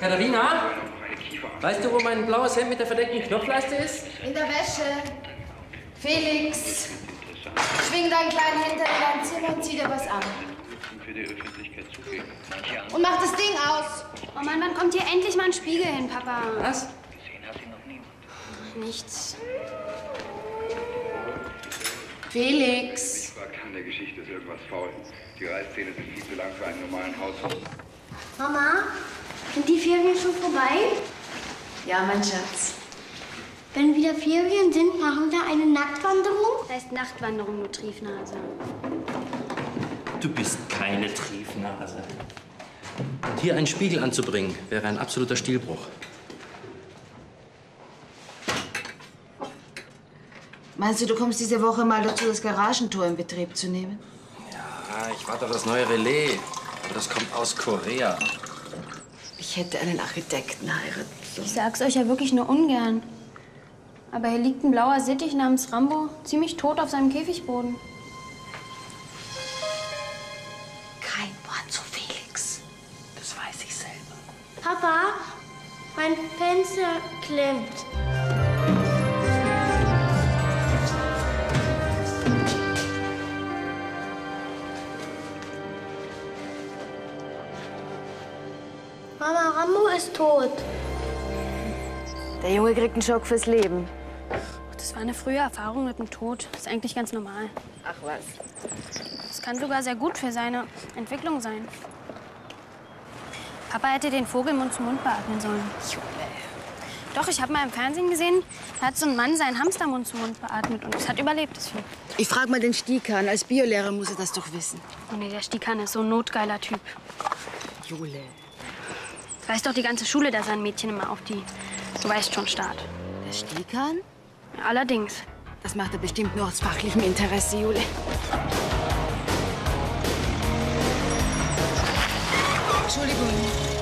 Katharina? Weißt du, wo mein blaues Hemd mit der verdeckten Knopfleiste ist? In der Wäsche. Felix, schwing deinen kleinen Hintern in dein Zimmer und zieh dir was an. Und mach das Ding aus. Oh Mann, wann kommt hier endlich mal ein Spiegel hin, Papa? Was? Nichts. Felix. Ich war an der Geschichte ist irgendwas faul. Die Reißzähne sind viel zu lang für einen normalen Haushalt. Mama, sind die Ferien schon vorbei? Ja, mein Schatz. Wenn wieder Ferien sind, machen wir eine Nacktwanderung? Das heißt Nachtwanderung, du Triefnase. Du bist keine Triefnase. Und hier einen Spiegel anzubringen, wäre ein absoluter Stilbruch. Meinst du, du kommst diese Woche mal dazu, das Garagentor in Betrieb zu nehmen? Ja, ich warte auf das neue Relais. Aber das kommt aus Korea. Ich hätte einen Architekten heiraten sollen. Ich sag's euch ja wirklich nur ungern. Aber hier liegt ein blauer Sittich namens Rambo ziemlich tot auf seinem Käfigboden. Kein Wort zu Felix. Das weiß ich selber. Papa, mein Fenster klemmt. Mama, Rambo ist tot. Der Junge kriegt einen Schock fürs Leben. Das war eine frühe Erfahrung mit dem Tod. Das ist eigentlich ganz normal. Ach was. Das kann sogar sehr gut für seine Entwicklung sein. Papa hätte den Vogel Mund zu Mund beatmen sollen. Doch, ich habe mal im Fernsehen gesehen, da hat so ein Mann seinen Hamster Mund zu Mund beatmet und es hat überlebt, das Vieh. Ich frag mal den Stiekan. Als Biolehrer muss er das doch wissen. Oh nee, der Stiekan ist so ein notgeiler Typ. Jule. Weiß doch die ganze Schule, dass er ein Mädchen immer auf die, du weißt schon, starrt. Der Stiekan? Ja, allerdings. Das macht er bestimmt nur aus fachlichem Interesse, Jule. Entschuldigung.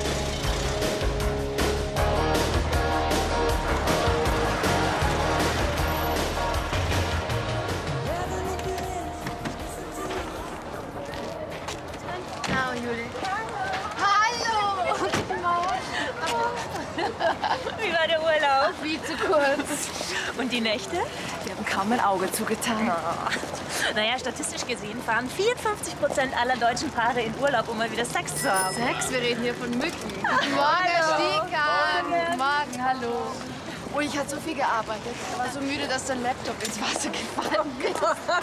Ciao, Jule. Hallo! Guten Morgen. Wie war der Urlaub? Viel zu kurz. Und die Nächte? Wir haben kaum ein Auge zugetan. Oh. Naja, statistisch gesehen fahren 54% aller deutschen Paare in Urlaub, um mal wieder Sex zu haben. Sex? Wir reden hier von Mücken. Guten Morgen, Herr Stiekan. Guten Morgen, hallo. Oh, ich hatte so viel gearbeitet. Ich war so müde, dass der Laptop ins Wasser gefallen ist.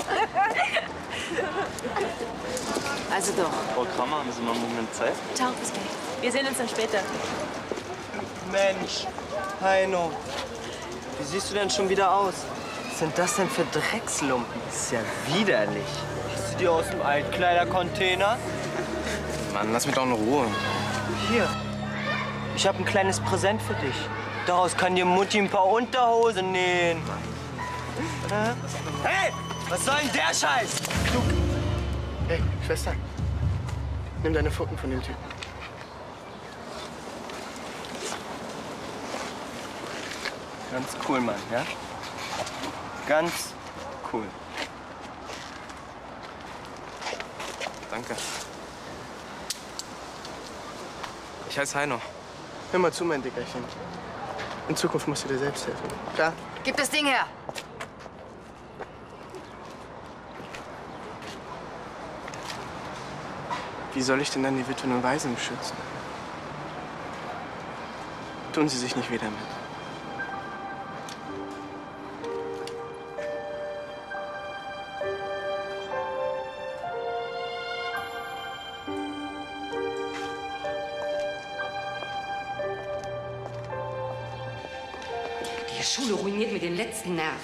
Also doch. Frau Kramer, haben Sie noch einen Moment Zeit? Ciao, bis gleich. Wir sehen uns dann später. Mensch, Heino, wie siehst du denn schon wieder aus? Was sind das denn für Dreckslumpen? Das ist ja widerlich. Hast du die aus dem Altkleidercontainer? Mann, lass mich doch in Ruhe. Hier, ich habe ein kleines Präsent für dich. Daraus kann dir Mutti ein paar Unterhosen nähen. Hey, was soll denn der Scheiß? Hey, Schwester, nimm deine Pfoten von dem Typen. Ganz cool, Mann, ja? Ganz cool. Danke. Ich heiße Heino. Hör mal zu, mein Dickerchen. In Zukunft musst du dir selbst helfen. Klar? Gib das Ding her. Wie soll ich denn dann die Witwen und Waisen beschützen? Tun sie sich nicht weh damit. Die Schule ruiniert mir den letzten Nerv.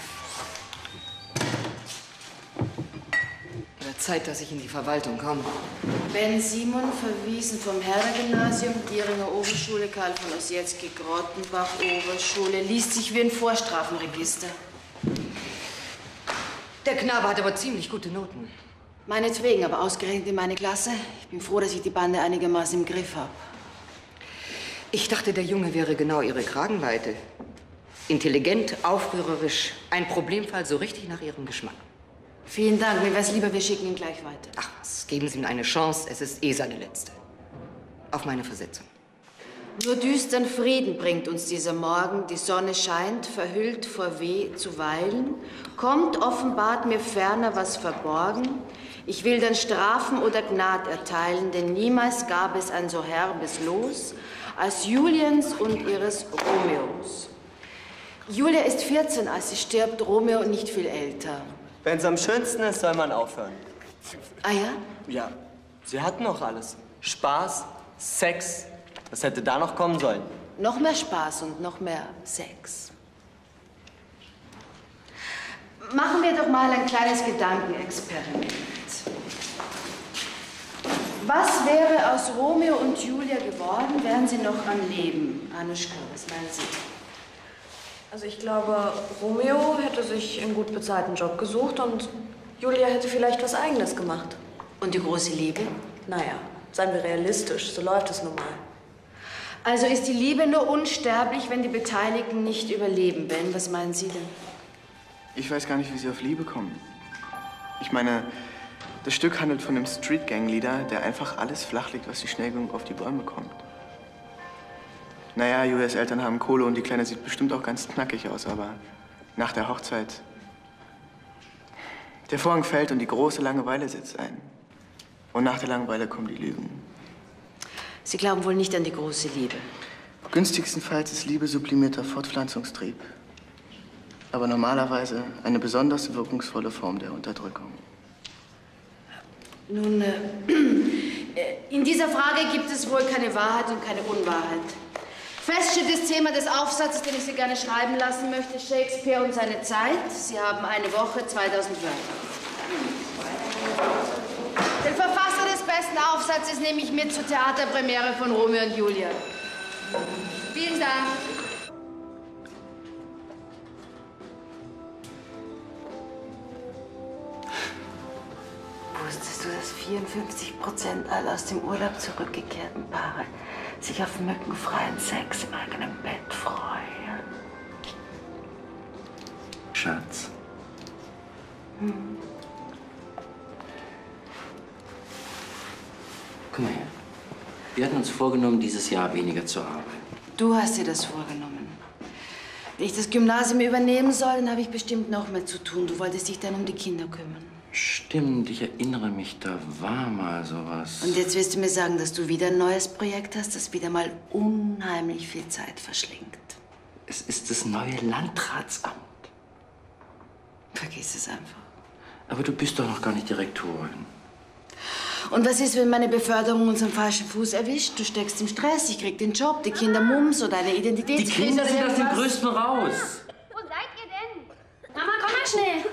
Wird Zeit, dass ich in die Verwaltung komme. Ben Simon, verwiesen vom Herder-Gymnasium, Dieringer Oberschule, Karl von Ossietzky, Grottenbach Oberschule, liest sich wie ein Vorstrafenregister. Der Knabe hat aber ziemlich gute Noten. Meinetwegen, aber ausgerechnet in meine Klasse. Ich bin froh, dass ich die Bande einigermaßen im Griff habe. Ich dachte, der Junge wäre genau Ihre Kragenweite. Intelligent, aufrührerisch, ein Problemfall so richtig nach Ihrem Geschmack. Vielen Dank. Mir wär's lieber, wir schicken ihn gleich weiter. Ach was, geben Sie ihm eine Chance. Es ist eh seine letzte. Auf meine Versetzung. Nur düstern Frieden bringt uns dieser Morgen. Die Sonne scheint, verhüllt vor Weh zuweilen. Kommt, offenbart mir ferner was verborgen. Ich will dann Strafen oder Gnad erteilen, denn niemals gab es ein so herbes Los als Juliens und ihres Romeos. Julia ist 14, als sie stirbt, Romeo nicht viel älter. Wenn's am schönsten ist, soll man aufhören. Ah ja? Ja, sie hatten noch alles. Spaß, Sex. Was hätte da noch kommen sollen? Noch mehr Spaß und noch mehr Sex. Machen wir doch mal ein kleines Gedankenexperiment. Was wäre aus Romeo und Julia geworden, wären sie noch am Leben? Anuschka, was meinen Sie? Also ich glaube, Romeo hätte sich einen gut bezahlten Job gesucht und Julia hätte vielleicht was Eigenes gemacht. Und die große Liebe? Naja, seien wir realistisch, so läuft es nun mal. Also ist die Liebe nur unsterblich, wenn die Beteiligten nicht überleben. Ben, was meinen Sie denn? Ich weiß gar nicht, wie Sie auf Liebe kommen. Ich meine, das Stück handelt von einem Street-Gang-Leader, der einfach alles flachlegt, was sie schnell genug auf die Bäume kommt. Naja, Julias Eltern haben Kohle und die Kleine sieht bestimmt auch ganz knackig aus, aber nach der Hochzeit... Der Vorhang fällt und die große Langeweile setzt ein. Und nach der Langeweile kommen die Lügen. Sie glauben wohl nicht an die große Liebe. Günstigstenfalls ist Liebe sublimierter Fortpflanzungstrieb. Aber normalerweise eine besonders wirkungsvolle Form der Unterdrückung. Nun, in dieser Frage gibt es wohl keine Wahrheit und keine Unwahrheit. Fest steht das Thema des Aufsatzes, den ich Sie gerne schreiben lassen möchte, Shakespeare und seine Zeit. Sie haben eine Woche, 2000 Wörter. Den Verfasser des besten Aufsatzes nehme ich mit zur Theaterpremiere von Romeo und Julia. Vielen Dank. Wusstest du, dass 54% aller aus dem Urlaub zurückgekehrten Paare sich auf mückenfreien Sex im eigenen Bett freuen? Schatz. Guck mal her. Wir hatten uns vorgenommen, dieses Jahr weniger zu arbeiten. Du hast dir das vorgenommen. Wenn ich das Gymnasium übernehmen soll, dann habe ich bestimmt noch mehr zu tun. Du wolltest dich dann um die Kinder kümmern. Stimmt, ich erinnere mich, da war mal sowas. Und jetzt willst du mir sagen, dass du wieder ein neues Projekt hast, das wieder mal unheimlich viel Zeit verschlingt. Es ist das neue Landratsamt. Vergiss es einfach. Aber du bist doch noch gar nicht Direktorin. Und was ist, wenn meine Beförderung uns am falschen Fuß erwischt? Du steckst im Stress, ich krieg den Job, die Kinder Mums oder eine Identitätskrise. Die Kinder sind aus dem irgendwas. Größten raus. Wo seid ihr denn? Mama, komm mal schnell.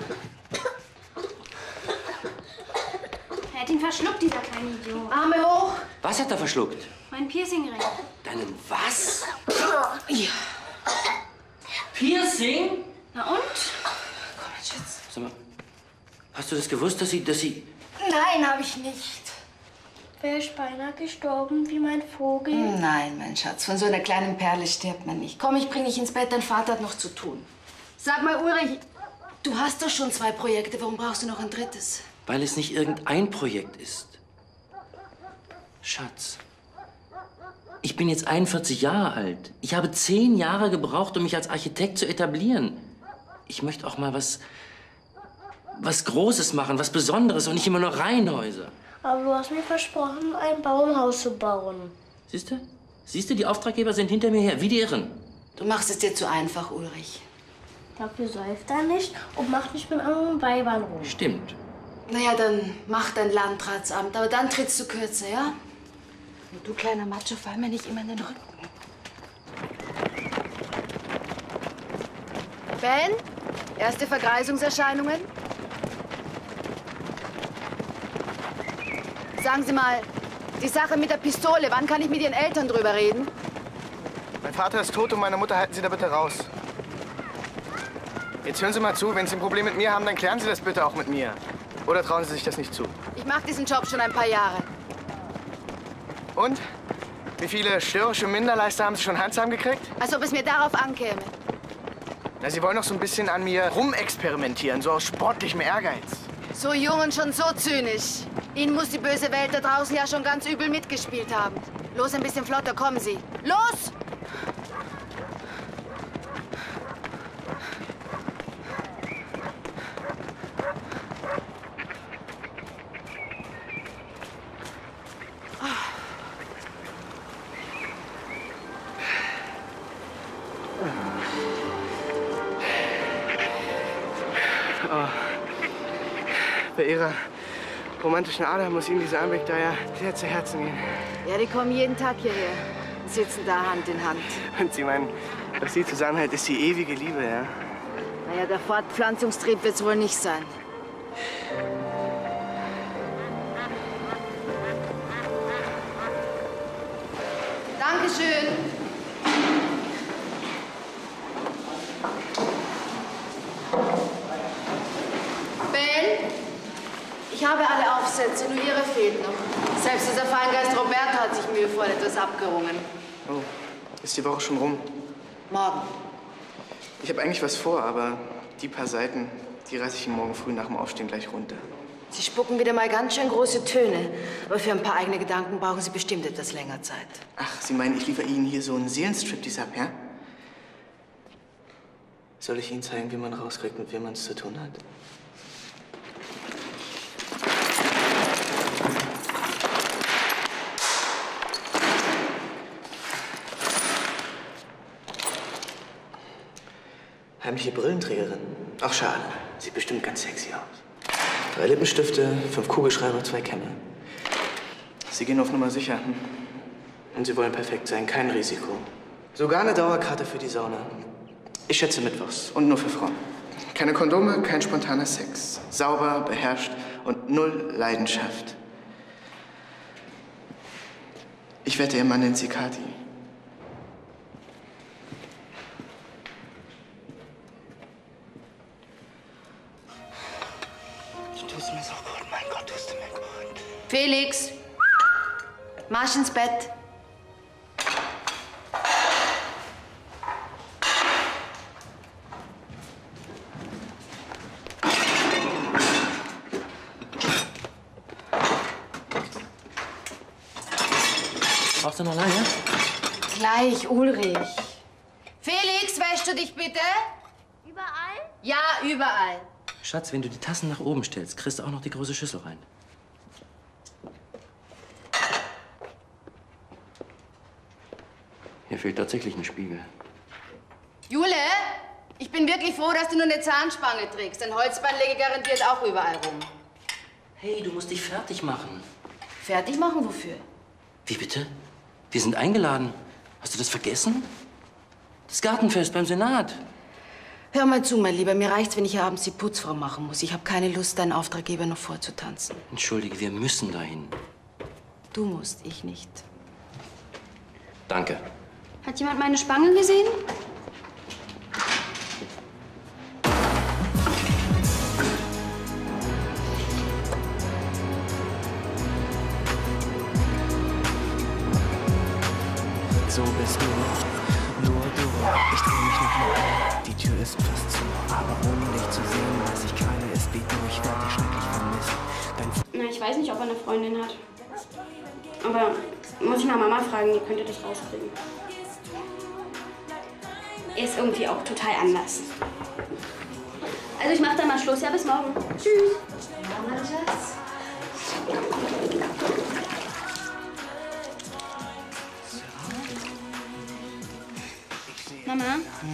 Er hat ihn verschluckt, dieser kleine Idiot. Arme hoch. Was hat er verschluckt? Mein Piercingring. Deinen was? Ja. Piercing? Na und? Komm, mein Schatz. Sag mal, hast du das gewusst, dass sie... Nein, habe ich nicht. Wäre ich beinahe gestorben wie mein Vogel? Nein, mein Schatz, von so einer kleinen Perle stirbt man nicht. Komm, ich bring dich ins Bett, dein Vater hat noch zu tun. Sag mal, Ulrich, du hast doch schon 2 Projekte, warum brauchst du noch ein drittes? Weil es nicht irgendein Projekt ist. Schatz, ich bin jetzt 41 Jahre alt. Ich habe 10 Jahre gebraucht, um mich als Architekt zu etablieren. Ich möchte auch mal was Großes machen, was Besonderes und nicht immer nur Reihenhäuser. Aber du hast mir versprochen, ein Baumhaus zu bauen. Siehst du? Siehst du, die Auftraggeber sind hinter mir her, wie die Irren. Du machst es dir zu einfach, Ulrich. Dafür säuft er nicht und macht nicht mit anderen Weibern rum. Stimmt. Naja, dann mach dein Landratsamt, aber dann trittst du kürzer, ja? Und du, kleiner Macho, fall mir nicht immer in den Rücken. Ben, erste Vergreisungserscheinungen? Sagen Sie mal, die Sache mit der Pistole, wann kann ich mit Ihren Eltern drüber reden? Mein Vater ist tot und meine Mutter halten Sie da bitte raus. Jetzt hören Sie mal zu, wenn Sie ein Problem mit mir haben, dann klären Sie das bitte auch mit mir. Oder trauen Sie sich das nicht zu? Ich mache diesen Job schon ein paar Jahre. Und? Wie viele störrische Minderleister haben Sie schon handsam gekriegt? Als ob es mir darauf ankäme. Na, Sie wollen doch so ein bisschen an mir rumexperimentieren, so aus sportlichem Ehrgeiz. So jung und schon so zynisch. Ihnen muss die böse Welt da draußen ja schon ganz übel mitgespielt haben. Los, ein bisschen flotter, kommen Sie. Los! Bei Ihrer romantischen Ader muss Ihnen dieser Anblick da ja sehr zu Herzen gehen. Ja, die kommen jeden Tag hierher und sitzen da Hand in Hand. Und Sie meinen, was Sie zusammenhält, ist die ewige Liebe, ja? Naja, der Fortpflanzungstrieb wird's wohl nicht sein. Dankeschön. Belle, ich habe alle Aufsätze, nur Ihre fehlt noch. Selbst dieser Feingeist Roberto hat sich mühevoll etwas abgerungen. Oh, ist die Woche schon rum? Morgen. Ich habe eigentlich was vor, aber die paar Seiten, die reiße ich Ihnen morgen früh nach dem Aufstehen gleich runter. Sie spucken wieder mal ganz schön große Töne. Aber für ein paar eigene Gedanken brauchen Sie bestimmt etwas länger Zeit. Ach, Sie meinen, ich liefere Ihnen hier so einen Seelenstriptease ab, ja? Soll ich Ihnen zeigen, wie man rauskriegt, mit wem man es zu tun hat? Heimliche Brillenträgerin. Ach, schade. Sieht bestimmt ganz sexy aus. 3 Lippenstifte, 5 Kugelschreiber, 2 Kämme. Sie gehen auf Nummer sicher. Hm? Und Sie wollen perfekt sein, kein Risiko. Sogar eine Dauerkarte für die Sauna. Ich schätze mittwochs und nur für Frauen. Keine Kondome, kein spontaner Sex. Sauber, beherrscht und 0 Leidenschaft. Ich wette, Ihr Mann nennt Sie Kathi. Du tust mir so gut, mein Gott, tust du mir gut. Felix, marsch ins Bett. Brauchst du noch lange? Gleich, Ulrich. Felix, wäschst du dich bitte? Überall? Ja, überall. Schatz, wenn du die Tassen nach oben stellst, kriegst du auch noch die große Schüssel rein. Hier fehlt tatsächlich ein Spiegel. Jule, ich bin wirklich froh, dass du nur eine Zahnspange trägst. Ein Holzbein lege garantiert auch überall rum. Hey, du musst dich fertig machen. Fertig machen wofür? Wie bitte? Wir sind eingeladen. Hast du das vergessen? Das Gartenfest beim Senat. Hör mal zu, mein Lieber. Mir reicht's, wenn ich hier abends die Putzfrau machen muss. Ich habe keine Lust, deinen Auftraggeber noch vorzutanzen. Entschuldige, wir müssen dahin. Du musst, ich nicht. Danke. Hat jemand meine Spange gesehen? So bist du, nur du. Ich dreh mich noch mal um. Die Tür ist fast zu, aber ohne dich zu sehen, weiß ich keine, es geht nur, ich werde dich schrecklich vermissen. Na, ich weiß nicht, ob er eine Freundin hat. Aber muss ich mal Mama fragen, die könnte das rauskriegen. Er ist irgendwie auch total anders. Also ich mach dann mal Schluss. Ja, bis morgen. Tschüss. Ja, mein Schatz. Mama?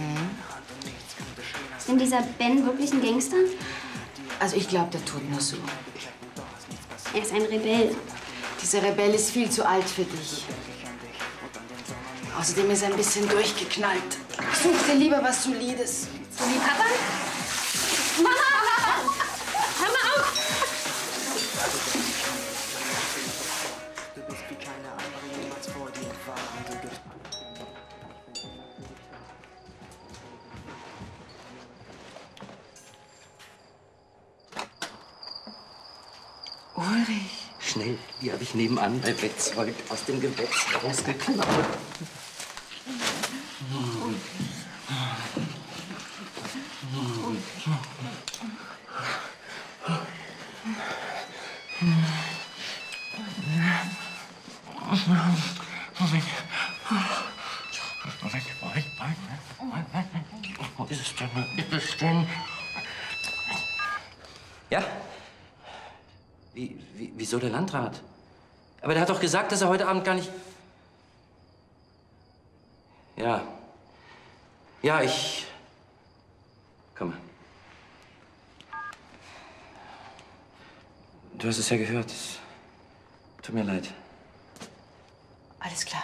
Ist denn dieser Ben wirklich ein Gangster? Also ich glaube, der tut nur so. Er ist ein Rebell. Dieser Rebell ist viel zu alt für dich. Außerdem ist er ein bisschen durchgeknallt. Such dir lieber was Solides. So wie Papa? Mama! Hör mal auf! Ulrich. Schnell, die habe ich nebenan bei Bettzeug aus dem Gewächs rausgeklaut. Wo ist es denn? Wo ist es denn? Ja? Wieso der Landrat? Aber der hat doch gesagt, dass er heute Abend gar nicht... Ja. Ja, ich... Komm mal. Du hast es ja gehört. Es tut mir leid. Alles klar.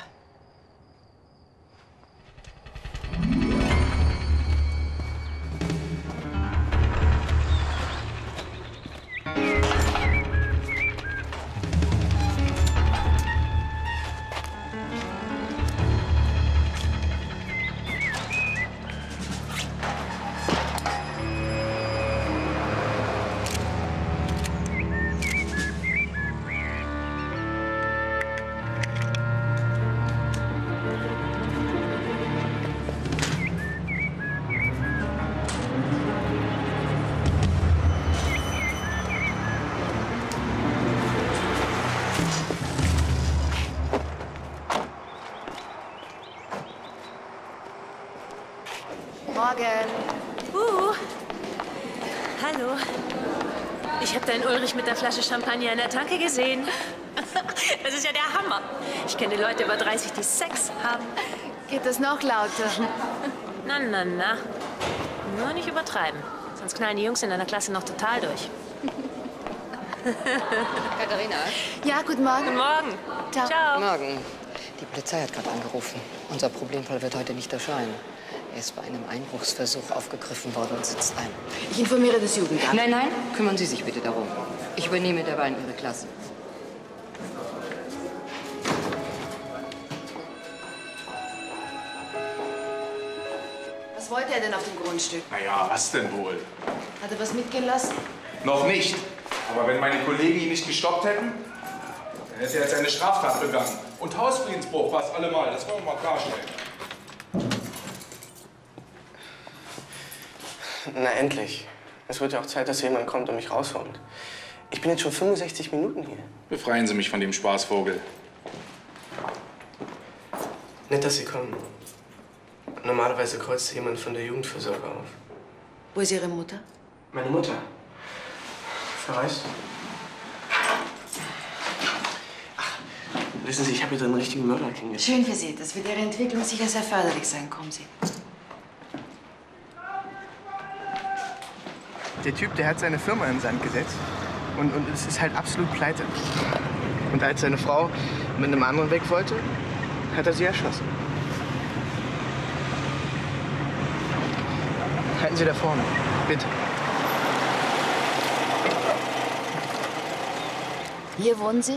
Hallo. Ich habe deinen Ulrich mit der Flasche Champagner in der Tanke gesehen. Das ist ja der Hammer. Ich kenne Leute über 30, die Sex haben. Geht das noch lauter? Na, na, na. Nur nicht übertreiben. Sonst knallen die Jungs in deiner Klasse noch total durch. Katharina? Ja, guten Morgen. Guten Morgen. Ciao. Ciao. Morgen. Die Polizei hat gerade angerufen. Unser Problemfall wird heute nicht erscheinen. Er ist bei einem Einbruchsversuch aufgegriffen worden und sitzt ein. Ich informiere das Jugendamt. Nein, nein, kümmern Sie sich bitte darum. Ich übernehme derweil Ihre Klasse. Was wollte er denn auf dem Grundstück? Naja, was denn wohl? Hat er was mitgehen lassen? Noch nicht. Aber wenn meine Kollegen ihn nicht gestoppt hätten, dann hätte er jetzt eine Straftat begangen. Und Hausfriedensbruch war es allemal. Das wollen wir mal klarstellen. Na endlich. Es wird ja auch Zeit, dass jemand kommt und mich rausholt. Ich bin jetzt schon 65 Minuten hier. Befreien Sie mich von dem Spaßvogel. Nett, dass Sie kommen. Normalerweise kreuzt jemand von der Jugendfürsorge auf. Wo ist Ihre Mutter? Meine Mutter? Verreist? Ach, wissen Sie, ich habe hier so einen richtigen Mörder kennengelernt. Schön für Sie. Das wird Ihrer Entwicklung sicher sehr förderlich sein. Kommen Sie. Der Typ, der hat seine Firma in den Sand gesetzt und es ist halt absolut pleite. Und als seine Frau mit einem anderen weg wollte, hat er sie erschossen. Halten Sie da vorne, bitte. Hier wohnen Sie?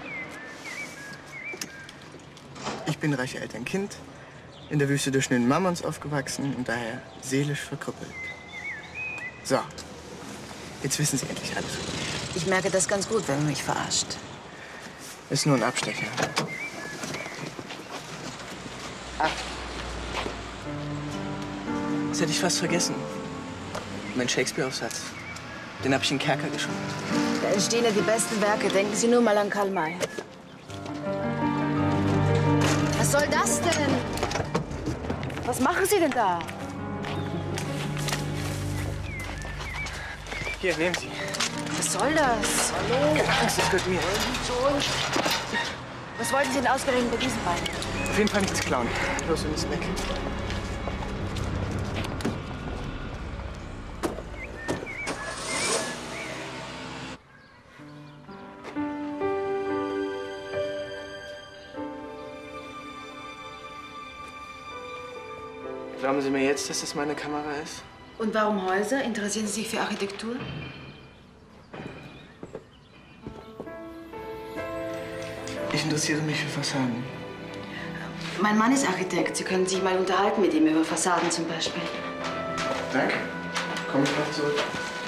Ich bin reiche Elternkind, in der Wüste zwischen den Mammons aufgewachsen und daher seelisch verkrüppelt. So, jetzt wissen Sie endlich alles. Ich merke das ganz gut, wenn man mich verarscht. Ist nur ein Abstecher. Ach. Das hätte ich fast vergessen. Mein Shakespeare-Aufsatz. Den habe ich in den Kerker geschoben. Da entstehen ja die besten Werke. Denken Sie nur mal an Karl May. Was soll das denn? Was machen Sie denn da? Hier, nehmen Sie. Was soll das? Hallo? Angst, das gehört mir. Was wollten Sie denn ausgerechnet mit diesen beiden? Auf jeden Fall nichts klauen. Los, wir müssen weg. Glauben Sie mir jetzt, dass das meine Kamera ist? Und warum Häuser? Interessieren Sie sich für Architektur? Ich interessiere mich für Fassaden. Mein Mann ist Architekt. Sie können sich mal unterhalten mit ihm über Fassaden zum Beispiel. Danke. Komm ich noch zurück.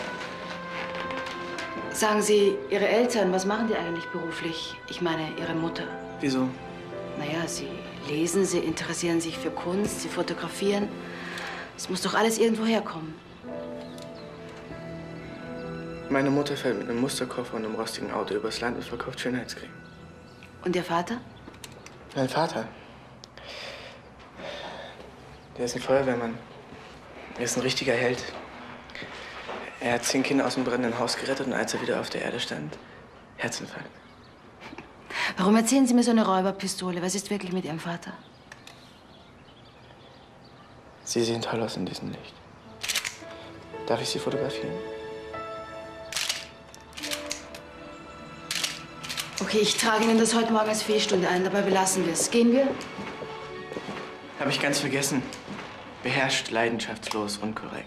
Sagen Sie, Ihre Eltern, was machen die eigentlich beruflich? Ich meine, Ihre Mutter. Wieso? Naja, Sie lesen, Sie interessieren sich für Kunst, Sie fotografieren. Es muss doch alles irgendwo herkommen. Meine Mutter fährt mit einem Musterkoffer und einem rostigen Auto übers Land und verkauft Schönheitscreme. Und Ihr Vater? Mein Vater. Der ist ein Feuerwehrmann. Er ist ein richtiger Held. Er hat 10 Kinder aus dem brennenden Haus gerettet und als er wieder auf der Erde stand, Herzinfarkt. Warum erzählen Sie mir so eine Räuberpistole? Was ist wirklich mit Ihrem Vater? Sie sehen toll aus in diesem Licht. Darf ich Sie fotografieren? Okay, ich trage Ihnen das heute Morgen als Fehlstunde ein. Dabei belassen wir es. Gehen wir? Habe ich ganz vergessen. Beherrscht, leidenschaftslos, unkorrekt.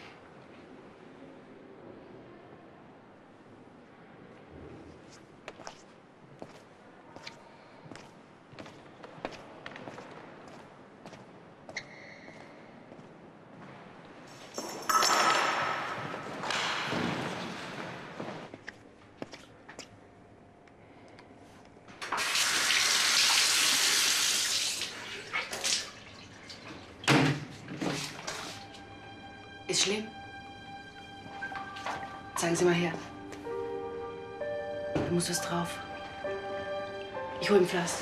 Ist schlimm? Zeigen Sie mal her. Da muss was drauf. Ich hole ein Pflaster.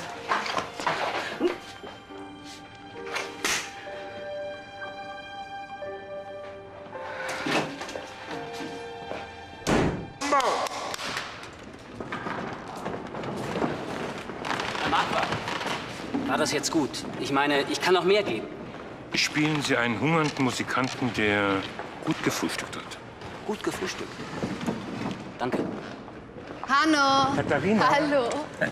Herr Marquardt, war das jetzt gut? Ich meine, ich kann noch mehr geben. Spielen Sie einen hungernden Musikanten, der gut gefrühstückt hat. Gut gefrühstückt. Danke. Hanno. Katharina. Hallo.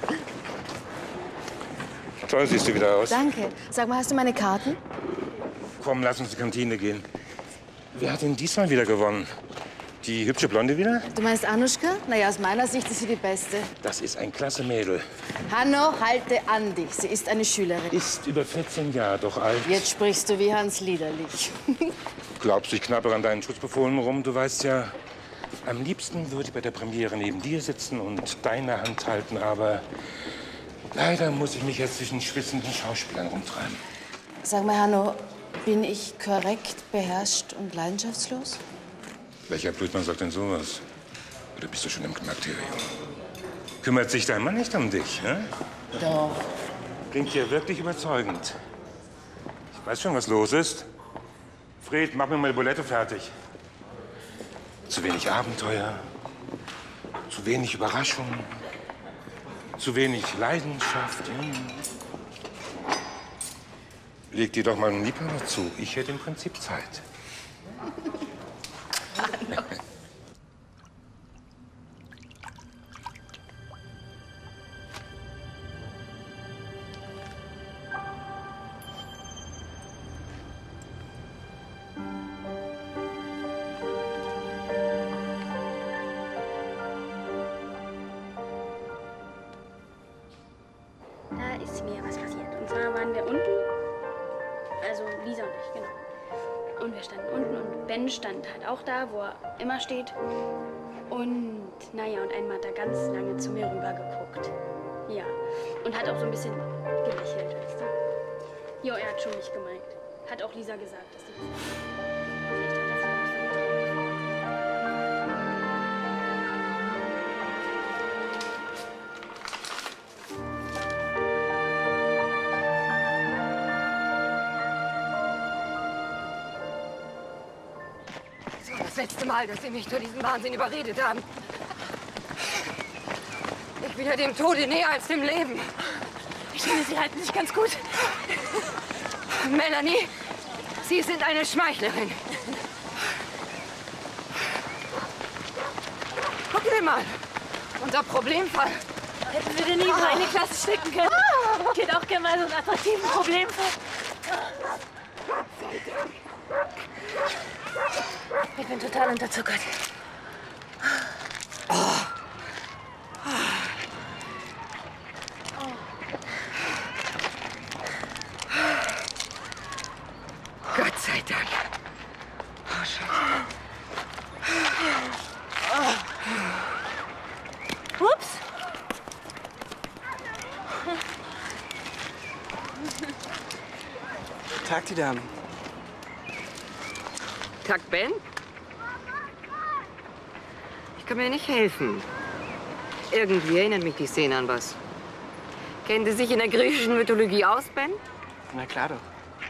Toll siehst du wieder aus. Danke. Sag mal, hast du meine Karten? Komm, lass uns in die Kantine gehen. Wer hat denn diesmal wieder gewonnen? Die hübsche Blonde wieder? Du meinst Anuschka? Naja, aus meiner Sicht ist sie die Beste. Das ist ein klasse Mädel. Hanno, halte an dich. Sie ist eine Schülerin. Ist über 14 Jahre doch alt. Jetzt sprichst du wie Hans Liederlich. Glaubst du, ich knabbere an deinen Schutzbefohlen rum? Du weißt ja, am liebsten würde ich bei der Premiere neben dir sitzen und deine Hand halten, aber leider muss ich mich jetzt zwischen schwitzenden Schauspielern rumtreiben. Sag mal, Hanno, bin ich korrekt, beherrscht und leidenschaftslos? Welcher Blödmann sagt denn sowas? Oder bist du schon im Klimakterium? Kümmert sich dein Mann nicht um dich, hä? Doch. Klingt hier wirklich überzeugend. Ich weiß schon, was los ist. Fred, mach mir mal die Bulette fertig. Zu wenig Abenteuer, zu wenig Überraschung, zu wenig Leidenschaft. Ja. Leg dir doch mal einen Liebhaber zu. Ich hätte im Prinzip Zeit. Da ist mir was passiert. Und zwar waren wir unten, also Lisa und ich, genau. Und wir standen unten und Ben stand halt auch da, wo er immer steht. Und naja, und einmal hat er ganz lange zu mir rüber geguckt. Ja. Und hat auch so ein bisschen gelächelt, weißt du? Jo, er hat schon mich gemeint. Hat auch Lisa gesagt, dass die... Das war das letzte Mal, dass Sie mich zu diesem Wahnsinn überredet haben. Ich bin ja dem Tode näher als dem Leben. Ich finde, Sie halten sich ganz gut. Melanie, Sie sind eine Schmeichlerin. Gucken Sie mal, unser Problemfall. Hätten Sie den nie in eine Klasse stecken können? Ich hätte auch gerne mal so einen attraktiven Problemfall. Ich bin total unterzuckert. Gott sei Dank. Oh, Scheiße. Ups. Tag, die Damen. Tag, Ben? Ich kann mir nicht helfen. Irgendwie erinnert mich die Szene an was. Kennt ihr sich in der griechischen Mythologie aus, Ben? Na klar doch.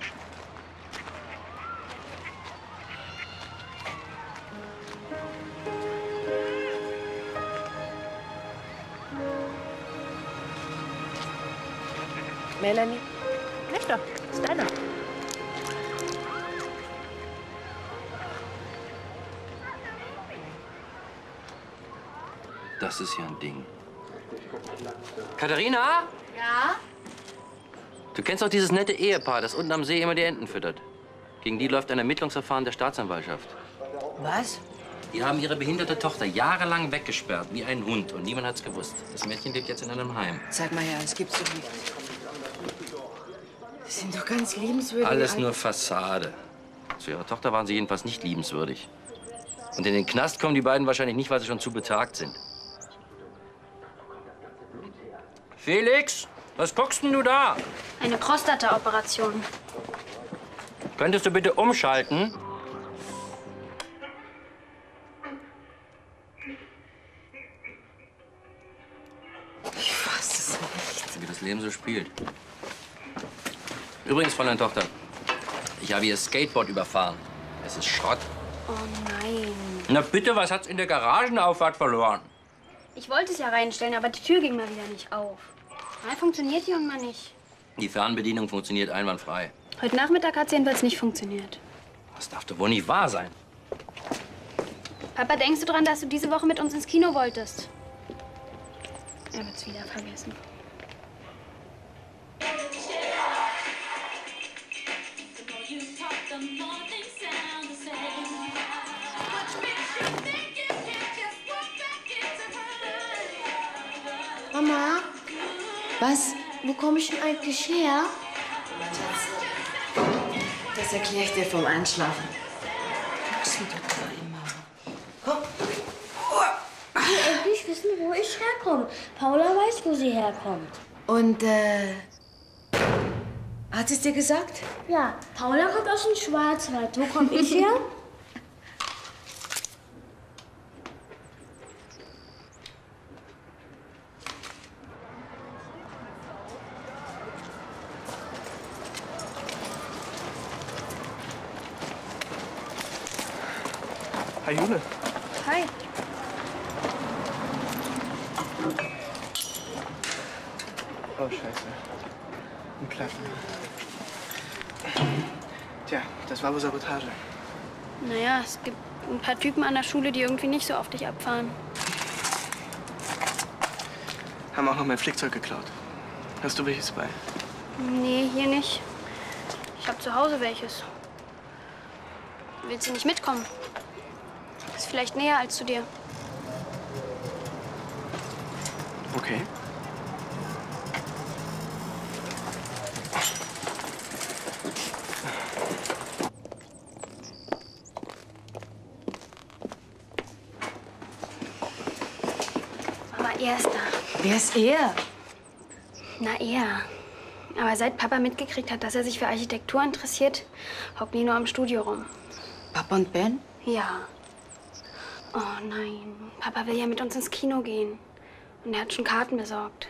Melanie? Nicht doch, ist deiner. Das ist ja ein Ding. Katharina? Ja? Du kennst doch dieses nette Ehepaar, das unten am See immer die Enten füttert. Gegen die läuft ein Ermittlungsverfahren der Staatsanwaltschaft. Was? Die haben ihre behinderte Tochter jahrelang weggesperrt, wie ein Hund. Und niemand hat's gewusst. Das Mädchen lebt jetzt in einem Heim. Sag mal ja, es gibt's doch nicht. Sie sind doch ganz liebenswürdig. Alles nur Fassade. Zu ihrer Tochter waren sie jedenfalls nicht liebenswürdig. Und in den Knast kommen die beiden wahrscheinlich nicht, weil sie schon zu betagt sind. Felix, was guckst denn du da? Eine Prostata-Operation. Könntest du bitte umschalten? Ich fass es nicht. Wie das Leben so spielt. Übrigens, Fräulein Tochter, ich habe ihr Skateboard überfahren. Es ist Schrott. Oh nein. Na bitte, was hat's in der Garagenauffahrt verloren? Ich wollte es ja reinstellen, aber die Tür ging mal wieder nicht auf. Mal funktioniert die und mal nicht. Die Fernbedienung funktioniert einwandfrei. Heute Nachmittag hat es jedenfalls nicht funktioniert. Das darf doch wohl nicht wahr sein. Papa, denkst du dran, dass du diese Woche mit uns ins Kino wolltest? Er wird's wieder vergessen. Mama, Was? wo komme ich denn eigentlich her? Das erkläre ich dir vom Einschlafen. Ich will endlich wissen, wo ich herkomme. Paula weiß, wo sie herkommt. Und, hat sie es dir gesagt? Ja, Paula kommt aus dem Schwarzwald. Wo komme ich her? Hi, Jule. Hi. Oh, scheiße. Ein Platten. Tja, das war wohl Sabotage. Naja, es gibt ein paar Typen an der Schule, die irgendwie nicht so auf dich abfahren. Haben auch noch mein Flickzeug geklaut. Hast du welches bei? Nee, hier nicht. Ich habe zu Hause welches. Willst du nicht mitkommen? Ist vielleicht näher als zu dir. Okay. Aber er ist da. Wer ist er? Na, er. Aber seit Papa mitgekriegt hat, dass er sich für Architektur interessiert, hockt nie nur am Studio rum. Papa und Ben? Ja. Oh nein. Papa will ja mit uns ins Kino gehen. Und er hat schon Karten besorgt.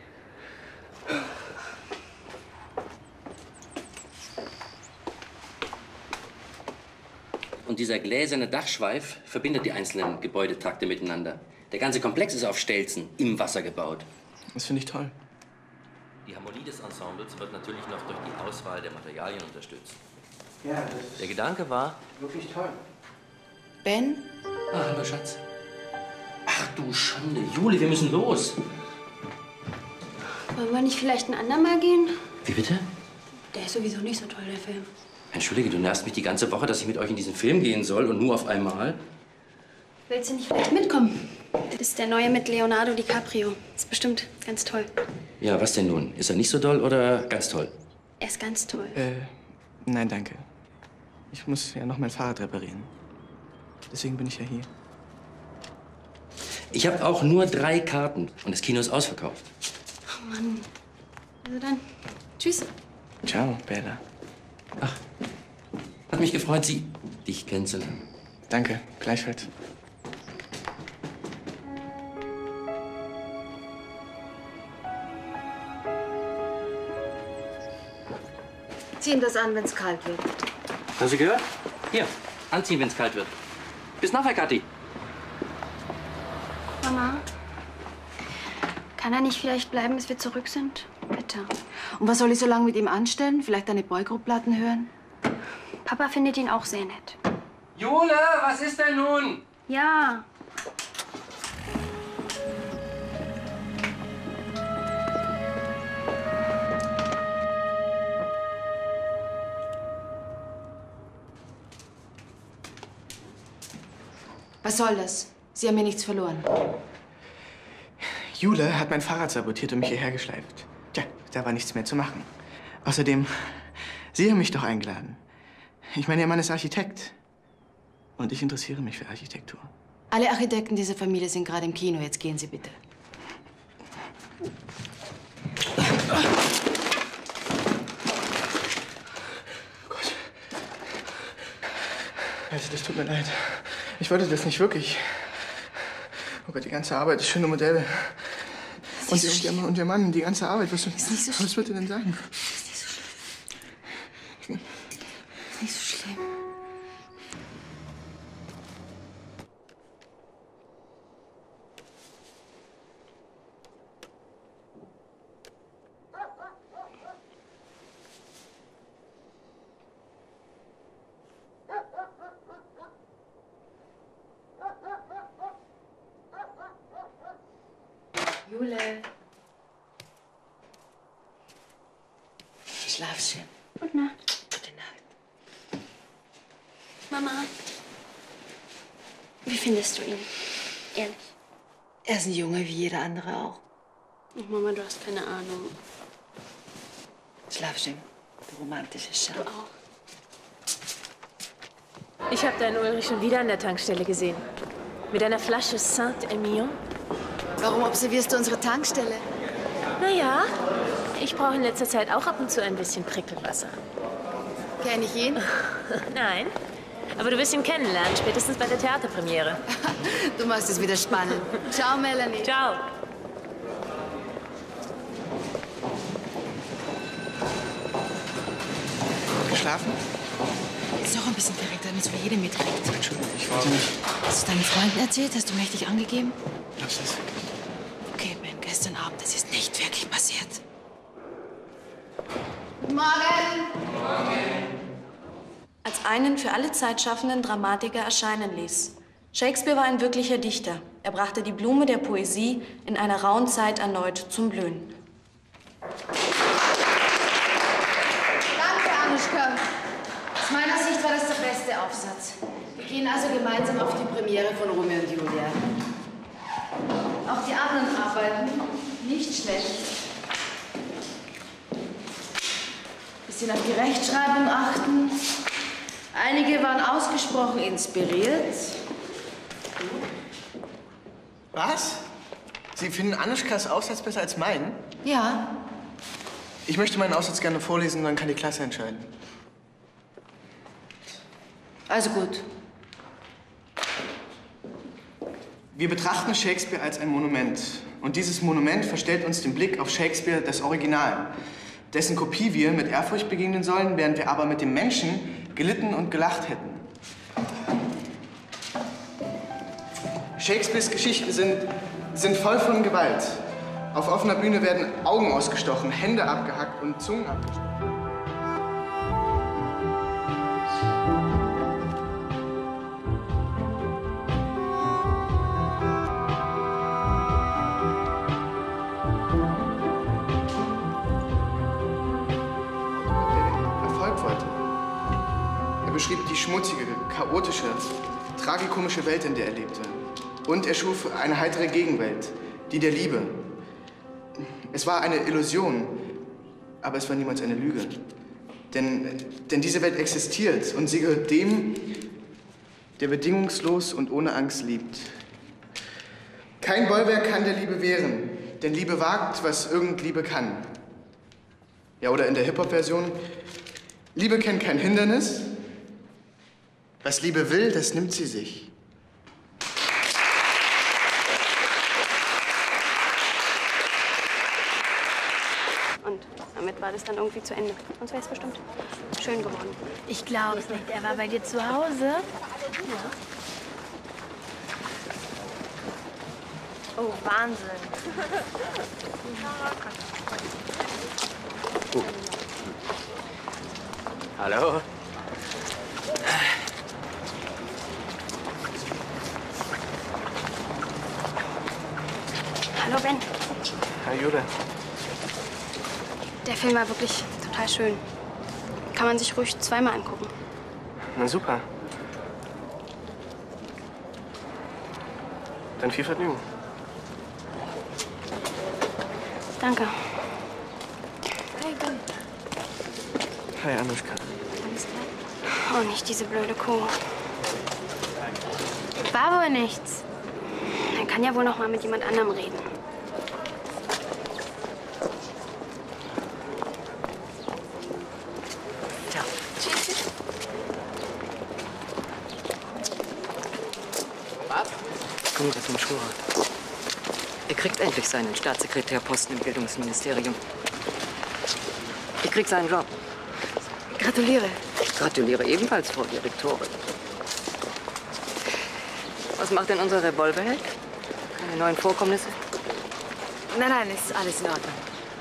Und dieser gläserne Dachschweif verbindet die einzelnen Gebäudetrakte miteinander. Der ganze Komplex ist auf Stelzen im Wasser gebaut. Das finde ich toll. Die Harmonie des Ensembles wird natürlich noch durch die Auswahl der Materialien unterstützt. Ja, das ist Der Gedanke war... wirklich toll. Ben? Ah, hallo, Schatz. Ach du Schande. Jule, wir müssen los. Wollen wir nicht vielleicht ein andermal gehen? Wie bitte? Der ist sowieso nicht so toll, der Film. Entschuldige, du nervst mich die ganze Woche, dass ich mit euch in diesen Film gehen soll und nur auf einmal. Willst du nicht vielleicht mitkommen? Das ist der neue mit Leonardo DiCaprio. Ist bestimmt ganz toll. Ja, was denn nun? Ist er nicht so doll oder ganz toll? Er ist ganz toll. Nein, danke. Ich muss ja noch mein Fahrrad reparieren. Deswegen bin ich ja hier. Ich habe auch nur 3 Karten und das Kino ist ausverkauft. Oh Mann. Also dann, tschüss. Ciao, Bella. Hat mich gefreut, dich kennenzulernen. Danke, gleichfalls. zieh ihm das an, wenn es kalt wird. Hast du gehört? Hier, anziehen, wenn es kalt wird. Bis nachher, Kathi. Mama, kann er nicht vielleicht bleiben, bis wir zurück sind? Bitte. Und was soll ich so lange mit ihm anstellen? Vielleicht deine Boygroup-Platten hören? Papa findet ihn auch sehr nett. Jule, was ist denn nun? Ja. Was soll das? Sie haben mir nichts verloren. Jule hat mein Fahrrad sabotiert und mich hierher geschleift. Tja, da war nichts mehr zu machen. Außerdem, Sie haben mich doch eingeladen. Ich meine, Ihr Mann ist Architekt. Und ich interessiere mich für Architektur. Alle Architekten dieser Familie sind gerade im Kino. Jetzt gehen Sie bitte. Gott. Leute, das tut mir leid. Ich wollte das nicht wirklich. Oh Gott, die ganze Arbeit, das schöne Modelle. Und Ihr Mann, die ganze Arbeit. Was wird er denn sagen? Ist nicht so schlimm. Ist nicht so schlimm. Jule. Schlaf schön. Gute Nacht. Gute Nacht. Mama, wie findest du ihn? Ehrlich. Er ist ein Junge wie jeder andere auch. Ach, Mama, du hast keine Ahnung. Schlaf schön. Du romantische Schau. Du auch. Ich habe deinen Ulrich schon wieder an der Tankstelle gesehen. Mit einer Flasche Saint-Emilion. Warum observierst du unsere Tankstelle? Naja, ich brauche in letzter Zeit auch ab und zu ein bisschen Prickelwasser. Kenn ich ihn? Nein, aber du wirst ihn kennenlernen, spätestens bei der Theaterpremiere. Du machst es wieder spannend. Ciao, Melanie. Ciao. Geschlafen? Ist doch ein bisschen verrückt, damit es für jede mitkriegt. Entschuldigung, ich wollte nicht. Hast du deinen Freunden erzählt? Hast du mächtig angegeben? Lass es. Okay, Ben, gestern Abend, das ist nicht wirklich passiert. Guten Morgen. Als einen für alle Zeit schaffenden Dramatiker erscheinen ließ. Shakespeare war ein wirklicher Dichter. Er brachte die Blume der Poesie in einer rauen Zeit erneut zum Blühen. Danke, Anuschka. Aus meiner Sicht war das der beste Aufsatz. Wir gehen also gemeinsam auf die Premiere von Romeo und Julia. Auch die anderen Arbeiten, nicht schlecht. Bisschen auf die Rechtschreibung achten. Einige waren ausgesprochen inspiriert. Was? Sie finden Anuschkas Aufsatz besser als meinen? Ja. Ich möchte meinen Aufsatz gerne vorlesen, dann kann die Klasse entscheiden. Also gut. Wir betrachten Shakespeare als ein Monument. Und dieses Monument verstellt uns den Blick auf Shakespeare, das Original, dessen Kopie wir mit Ehrfurcht begegnen sollen, während wir aber mit dem Menschen gelitten und gelacht hätten. Shakespeares Geschichten sind voll von Gewalt. Auf offener Bühne werden Augen ausgestochen, Hände abgehackt und Zungen abgestochen. Er beschrieb die schmutzige, chaotische, tragikomische Welt, in der er lebte. Und er schuf eine heitere Gegenwelt, die der Liebe. Es war eine Illusion, aber es war niemals eine Lüge. Denn diese Welt existiert und sie gehört dem, der bedingungslos und ohne Angst liebt. Kein Bollwerk kann der Liebe wehren, denn Liebe wagt, was irgend Liebe kann. Ja, oder in der Hip-Hop-Version: Liebe kennt kein Hindernis. Was Liebe will, das nimmt sie sich. Und damit Arbeit war das dann irgendwie zu Ende. Sonst wäre es bestimmt schön geworden. Ich glaub's nicht. Er war bei dir zu Hause? Ja. Oh, Wahnsinn. Hallo. Hallo, Ben. Hi, Jude. Der Film war wirklich total schön. Kann man sich ruhig zweimal angucken. Na super. Dann viel Vergnügen. Danke. Hey, Ben. Hi, Anuschka. Alles klar? Oh, nicht diese blöde Kuh. War wohl nichts. Er kann ja wohl noch mal mit jemand anderem reden. Ciao. Tschüss. Kommen Sie vom Schulrat. Er kriegt endlich seinen Staatssekretärposten im Bildungsministerium. Ich krieg seinen Job. Gratuliere. Gratuliere ebenfalls, Frau Direktorin. Was macht denn unser Revolverheld? Keine neuen Vorkommnisse? Nein, nein, ist alles in Ordnung.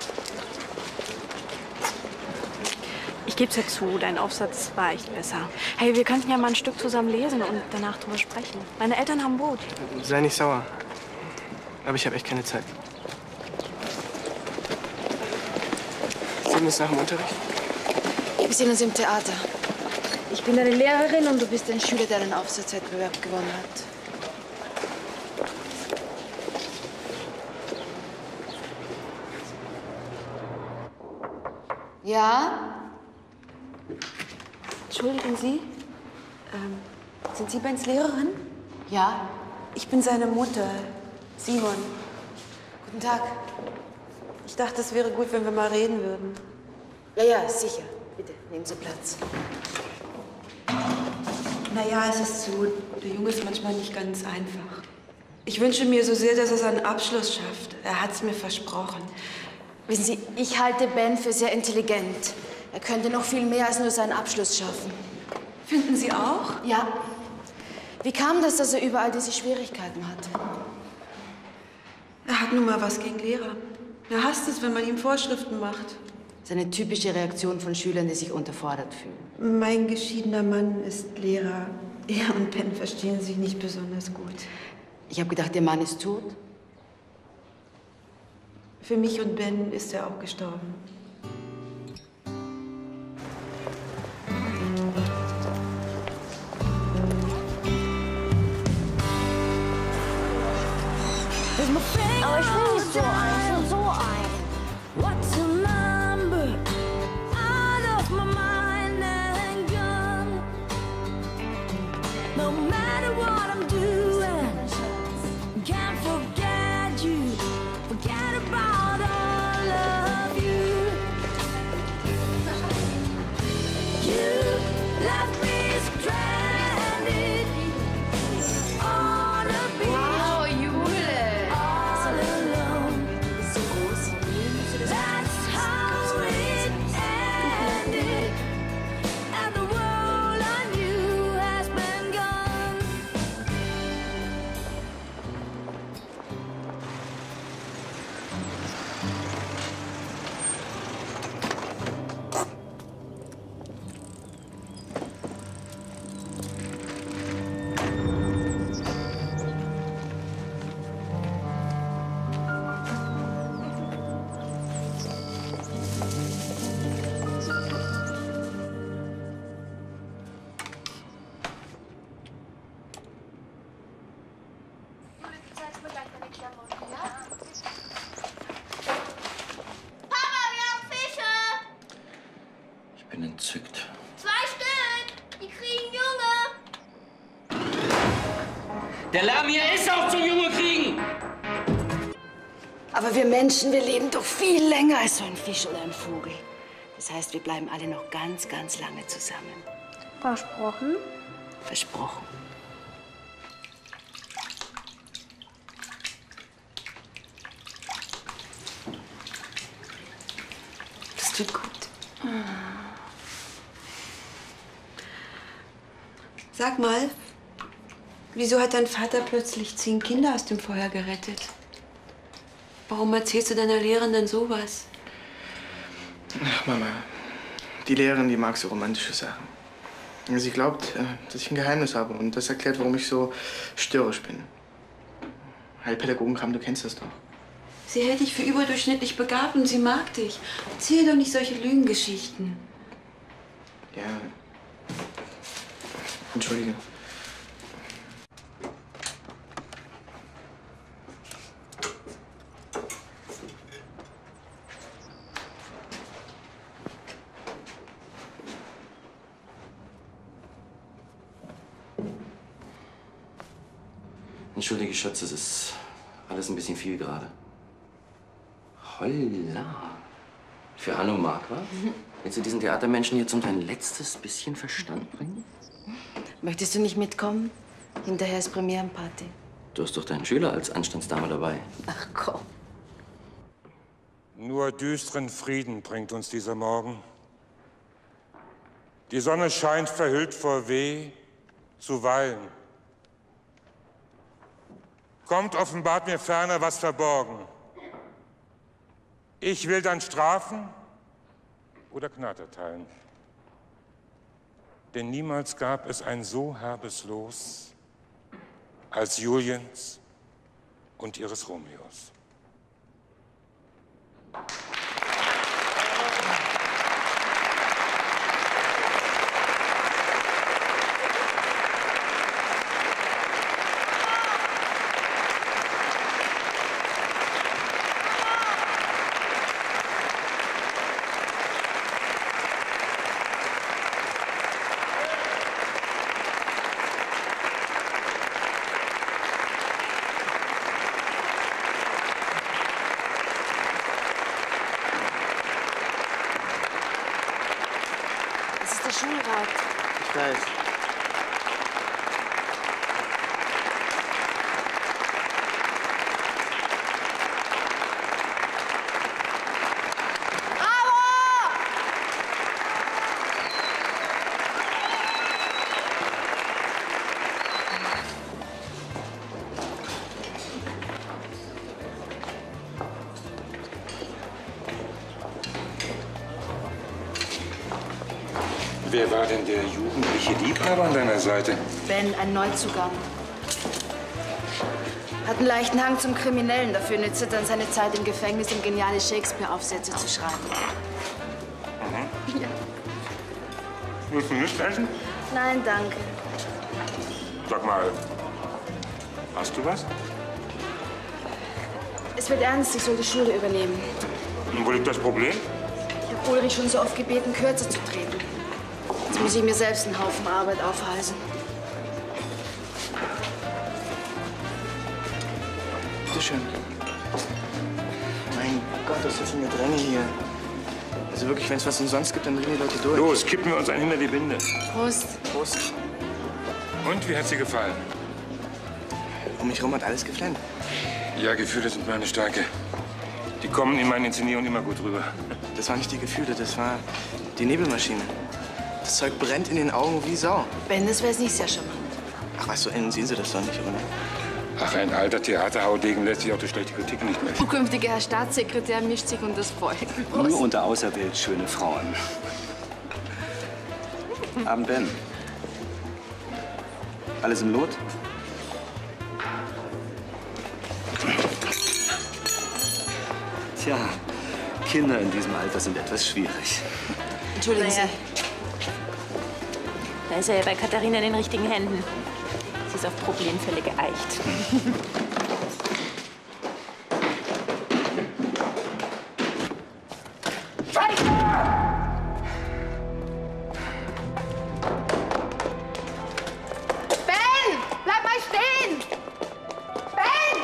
Ich geb's ja zu, dein Aufsatz war echt besser. Hey, wir könnten ja mal ein Stück zusammen lesen und danach drüber sprechen. Meine Eltern haben Boot. Sei nicht sauer. Aber ich habe echt keine Zeit. Sehen wir uns nach dem Unterricht? Wir sehen uns im Theater. Ich bin deine Lehrerin und du bist ein Schüler, der einen Aufsatzwettbewerb gewonnen hat. Ja? Entschuldigen Sie, sind Sie Bens Lehrerin? Ja. Ich bin seine Mutter, Simon. Guten Tag. Ich dachte, es wäre gut, wenn wir mal reden würden. Ja, ja, sicher. Bitte, nehmen Sie Platz. Naja, es ist so, der Junge ist manchmal nicht ganz einfach. Ich wünsche mir so sehr, dass er seinen Abschluss schafft. Er hat es mir versprochen. Wissen Sie, ich halte Ben für sehr intelligent. Er könnte noch viel mehr als nur seinen Abschluss schaffen. Finden Sie auch? Ja. Wie kam das, dass er überall diese Schwierigkeiten hat? Er hat nun mal was gegen Lehrer. Er hasst es, wenn man ihm Vorschriften macht. Das ist eine typische Reaktion von Schülern, die sich unterfordert fühlen. Mein geschiedener Mann ist Lehrer. Er und Ben verstehen sich nicht besonders gut. Ich habe gedacht, Ihr Mann ist tot. Für mich und Ben ist er auch gestorben. Aber ich will nicht so ein, ich will so ein. What's your number? Out of my mind and gone. No matter what I'm doing, can't forget you. Forget about all of you. You left me stranded on a beach. Wow, Jule! All alone. That's how it ended. And the world I knew has been gone. Papa, wir haben Fische! Ich bin entzückt. 2 Stück! Die kriegen Junge! Der Lärm hier ist auch zum Junge kriegen! Aber wir Menschen, wir leben doch viel länger als so ein Fisch oder ein Vogel. Das heißt, wir bleiben alle noch ganz, ganz lange zusammen. Versprochen? Versprochen. Das tut gut. Sag mal, wieso hat dein Vater plötzlich 10 Kinder aus dem Feuer gerettet? Warum erzählst du deiner Lehrerin sowas? Ach, Mama, die Lehrerin, die mag so romantische Sachen. Sie glaubt, dass ich ein Geheimnis habe und das erklärt, warum ich so störrisch bin. Heilpädagogenkram, du kennst das doch. Sie hält dich für überdurchschnittlich begabt und sie mag dich. Erzähl doch nicht solche Lügengeschichten. Ja. Entschuldige. Entschuldige, Schatz, das ist alles ein bisschen viel gerade. Holla. Für Anno Mark, wa? Willst du diesen Theatermenschen jetzt um dein letztes bisschen Verstand bringen? Möchtest du nicht mitkommen? Hinterher ist Premierenparty. Du hast doch deinen Schüler als Anstandsdame dabei. Ach komm. Nur düsteren Frieden bringt uns dieser Morgen. Die Sonne scheint verhüllt vor Weh, zuweilen. Kommt, offenbart mir ferner was verborgen. Ich will dann strafen oder Gnade erteilen. Denn niemals gab es ein so herbes Los als Juliens und ihres Romeos. Schulrat. Ich weiß. Wer war denn der jugendliche Liebhaber an deiner Seite? Ben, ein Neuzugang. Hat einen leichten Hang zum Kriminellen. Dafür nützt er dann seine Zeit im Gefängnis, um geniale Shakespeare-Aufsätze zu schreiben. Mhm. Ja. Willst du nicht essen? Nein, danke. Sag mal, hast du was? Es wird ernst, ich soll die Schule übernehmen. Und wo liegt das Problem? Ich habe Ulrich schon so oft gebeten, kürzer zu treten. Jetzt muss ich mir selbst einen Haufen Arbeit aufhalsen. Bitte schön. Mein Gott, ist das für eine Dränge hier. Also wirklich, wenn es was umsonst gibt, dann drehen die Leute durch. Los, kippen wir uns ein hinter die Binde. Prost. Prost. Und, wie hat's dir gefallen? Um mich rum hat alles geflennt. Ja, Gefühle sind meine Stärke. Die kommen in meinen Inszenierungen immer gut rüber. Das waren nicht die Gefühle, das war die Nebelmaschine. Das Zeug brennt in den Augen wie Sau. Ben, das wäre nicht sehr charmant. Ach, weißt du, innen sehen Sie das doch nicht, oder? Ach, ein alter Theaterhaudegen lässt sich auch durch schlechte Kritik nicht mehr. Zukünftiger Herr Staatssekretär mischt sich unter das Volk. Nur unter auserwählt schöne Frauen. Abend, Ben. Alles im Lot? Tja, Kinder in diesem Alter sind etwas schwierig. Entschuldigen Sie. Da ist er ja bei Katharina in den richtigen Händen. Sie ist auf Problemfälle geeicht. Ben! Bleib mal stehen! Ben!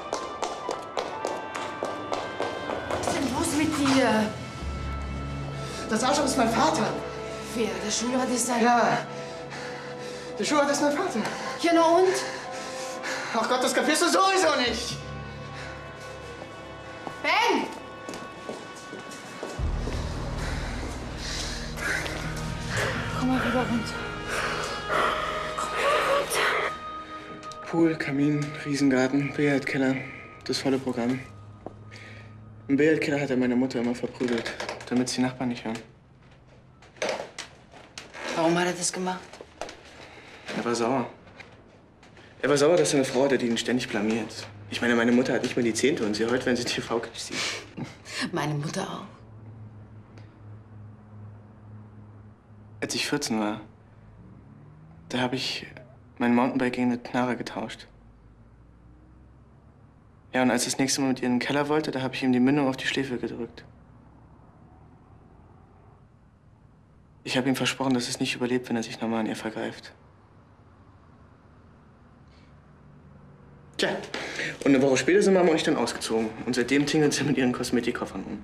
Was ist denn los mit dir? Das Arschloch ist mein Vater. Wer? Der Schulrat ist ein... Ja. Der Schulrat ist mein Vater. Ja, na und? Ach Gott, das kapierst du sowieso nicht. Ben! runter. Pool, Kamin, Riesengarten, Billardkeller, das volle Programm. Im Billardkeller hat er meine Mutter immer verprügelt, damit die Nachbarn nicht hören. Warum hat er das gemacht? Er war sauer. Er war sauer, dass seine Frau hatte, die ihn ständig blamiert. Ich meine, meine Mutter hat nicht mehr die Zehnte und sie heult, wenn sie TV sieht. Meine Mutter auch. Als ich 14 war, da habe ich mein Mountainbike gegen eine Knarre getauscht. Ja, und als ich das nächste Mal mit ihr in den Keller wollte, da habe ich ihm die Mündung auf die Schläfe gedrückt. Ich habe ihm versprochen, dass es nicht überlebt, wenn er sich nochmal an ihr vergreift. Tja, und eine Woche später sind Mama und ich dann ausgezogen. Und seitdem tingeln sie mit ihren Kosmetikkoffern um.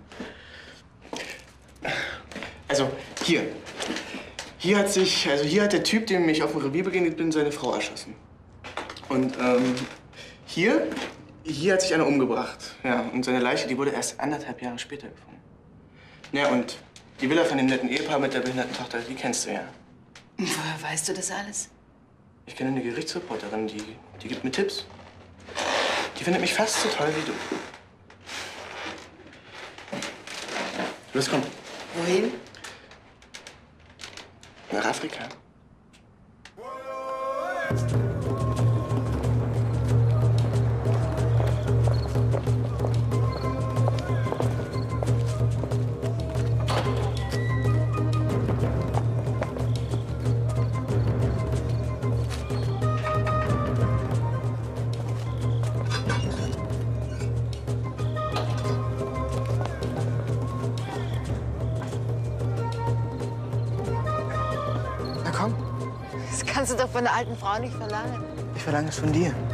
Also, hier. Hier hat der Typ, dem ich auf dem Revier begegnet bin, seine Frau erschossen. Und, hier hat sich einer umgebracht. Ja, und seine Leiche, die wurde erst 1,5 Jahre später gefunden. Ja, und die Villa von dem netten Ehepaar mit der behinderten Tochter, die kennst du ja. Woher weißt du das alles? Ich kenne eine Gerichtsreporterin, die gibt mir Tipps. Die findet mich fast so toll wie du. Los, komm. Wohin? Nach Afrika. Das kannst du doch von der alten Frau nicht verlangen. Ich verlange es von dir.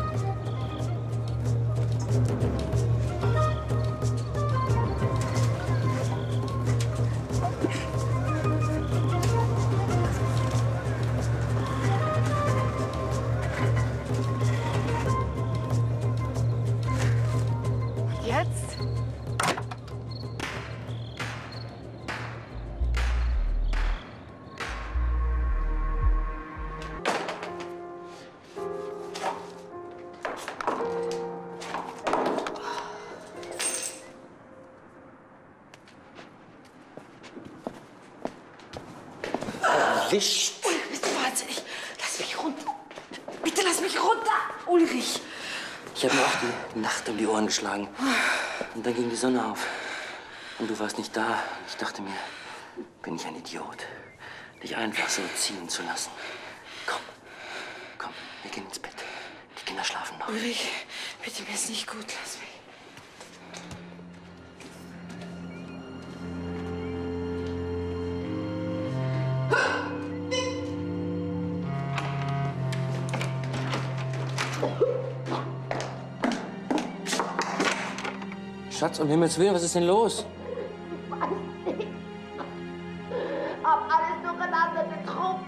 Jetzt? Wisch. Ulrich, bist du wahnsinnig? Lass mich runter. Bitte lass mich runter, Ulrich. Ich habe mir auch die Nacht um die Ohren geschlagen. Und dann ging die Sonne auf. Und du warst nicht da. Ich dachte mir, bin ich ein Idiot, dich einfach so ziehen zu lassen. Komm, wir gehen ins Bett. Die Kinder schlafen noch. Ulrich, bitte, mir ist nicht gut. Lass mich. Schatz, um Himmels Willen, was ist denn los? Hab alles durcheinander getrunken.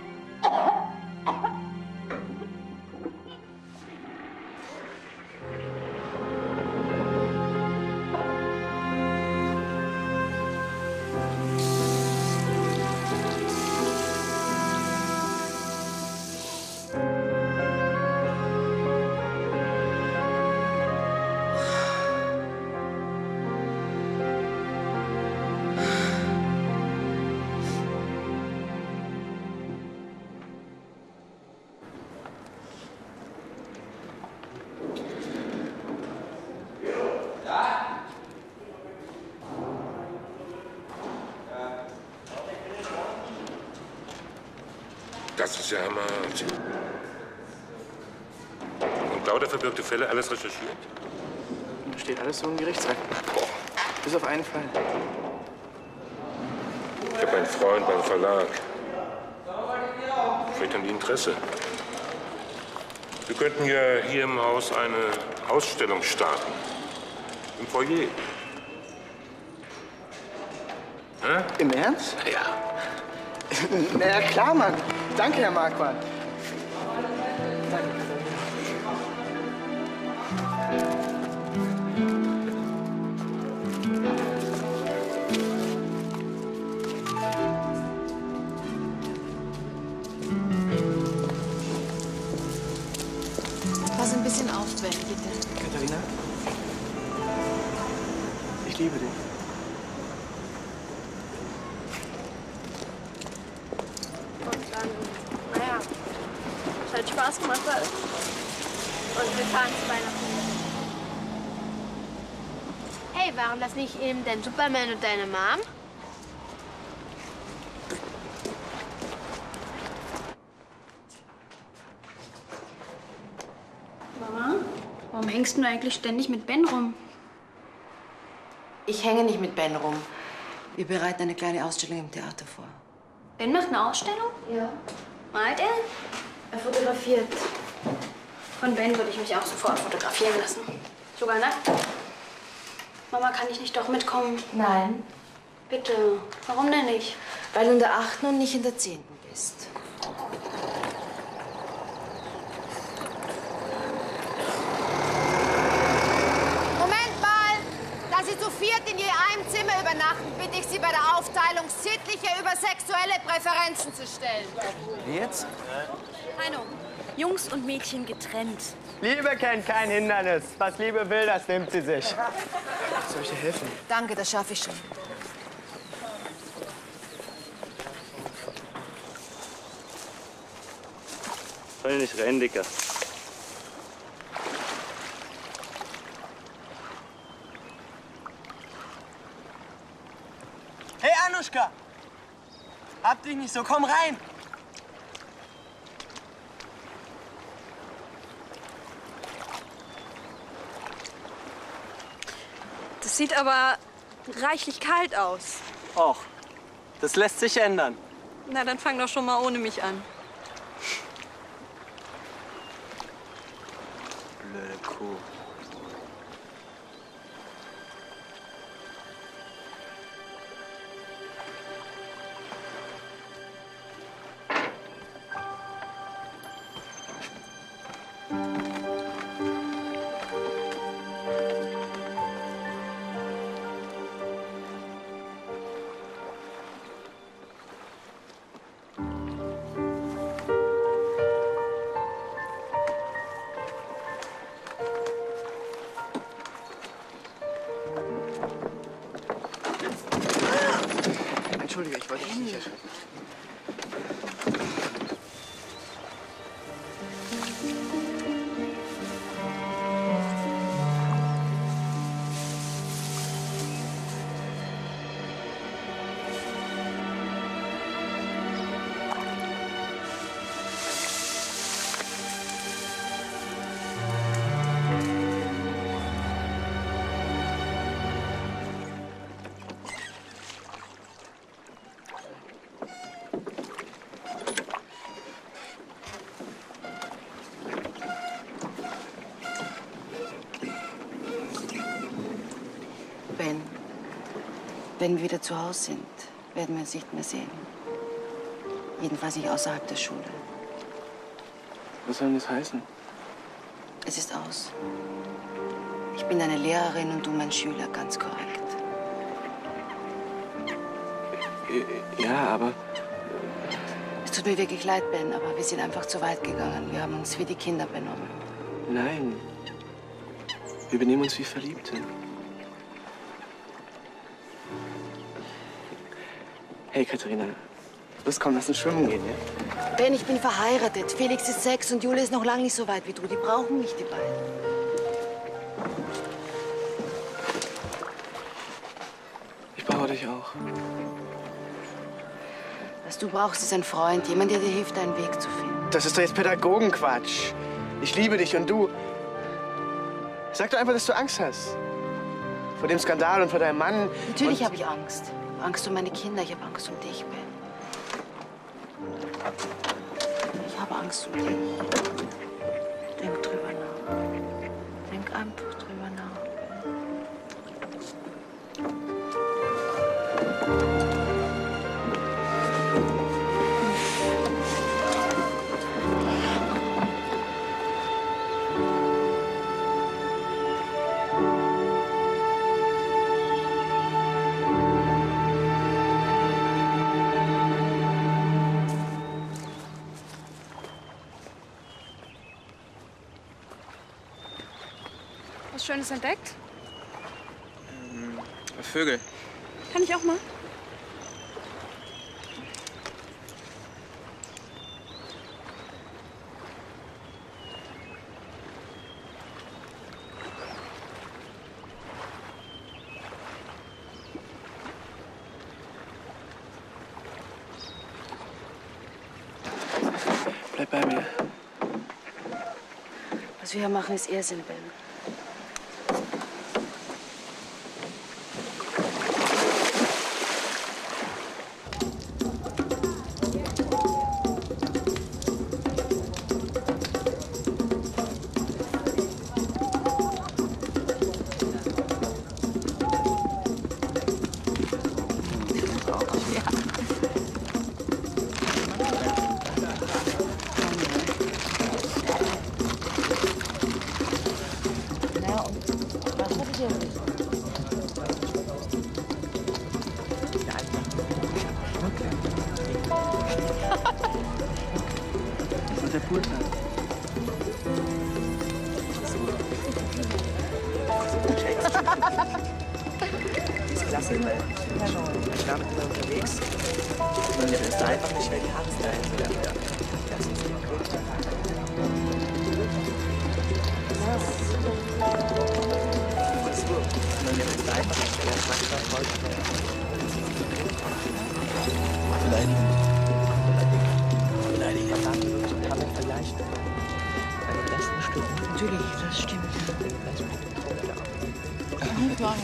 Das ist ja Hammer. Und lauter verbürgte Fälle, alles recherchiert? Steht alles so im Gerichtsakt. Bis auf einen Fall. Ich habe einen Freund beim Verlag. Vielleicht haben die Interesse. Wir könnten ja hier im Haus eine Ausstellung starten. Im Foyer. Hä? Im Ernst? Ja. Na ja, klar, Mann. Danke, Herr Marquardt. liebe dich. Und dann, naja, es hat Spaß gemacht alles. Und wir fahren zu Weihnachten. Hey, waren das nicht eben dein Superman und deine Mom? Mama, warum hängst du eigentlich ständig mit Ben rum? Ich hänge nicht mit Ben rum. Wir bereiten eine kleine Ausstellung im Theater vor. Ben macht eine Ausstellung? Ja. Malt er? Er fotografiert. Von Ben würde ich mich auch sofort fotografieren lassen. Sogar nackt. Mama, kann ich nicht doch mitkommen? Nein. Bitte. Warum denn nicht? Weil du in der 8. und nicht in der 10. bist. Moment mal! Da Sie zu viert in je einem Zimmer übernachten, bitte ich Sie bei der Aufteilung sittliche über sexuelle Präferenzen zu stellen. Wie jetzt? Heino, Jungs und Mädchen getrennt. Liebe kennt kein Hindernis. Was Liebe will, das nimmt sie sich. Soll ich dir helfen? Danke, das schaffe ich schon. Soll nicht rennen, Dicker. Hey, Anuschka! Hab dich nicht so, komm rein! Das sieht aber reichlich kalt aus. Och, das lässt sich ändern. Na, dann fang doch schon mal ohne mich an. Blöde Kuh. Entschuldige, ich wollte dich nicht erschrecken. Ben, wenn wir wieder zu Hause sind, werden wir uns nicht mehr sehen. Jedenfalls nicht außerhalb der Schule. Was soll denn das heißen? Es ist aus. Ich bin deine Lehrerin und du mein Schüler, ganz korrekt. Ja, aber Es tut mir wirklich leid, Ben, aber wir sind einfach zu weit gegangen. Wir haben uns wie die Kinder benommen. nein. Wir benehmen uns wie Verliebte. Hey, Katharina. Los, komm, lass uns schwimmen gehen, ja? Ben, ich bin verheiratet. Felix ist 6 und Julia ist noch lange nicht so weit wie du. Die brauchen mich, die beiden. Ich brauche dich auch. Was du brauchst, ist ein Freund. Jemand, der dir hilft, einen Weg zu finden. Das ist doch jetzt Pädagogenquatsch. Ich liebe dich und du. Sag doch einfach, dass du Angst hast. Vor dem Skandal und vor deinem Mann. Natürlich habe ich Angst. Angst um meine Kinder. Ich habe Angst um dich, Ben. Ich habe Angst um dich. Denk drüber nach. Denk einfach drüber nach. Was Schönes entdeckt? Vögel. Kann ich auch mal? Bleib bei mir. Was wir hier machen, ist Irrsinn, Ben. Das ist der Poolplatz. Das ist klasse, weil ich damit immer unterwegs. Man ist einfach nicht mehr die Hand dahin. Das ist die größte man ist einfach nicht mehr Beleidigung kann man vergleichen. Beim besten Stück. Natürlich, das stimmt. Nicht lange.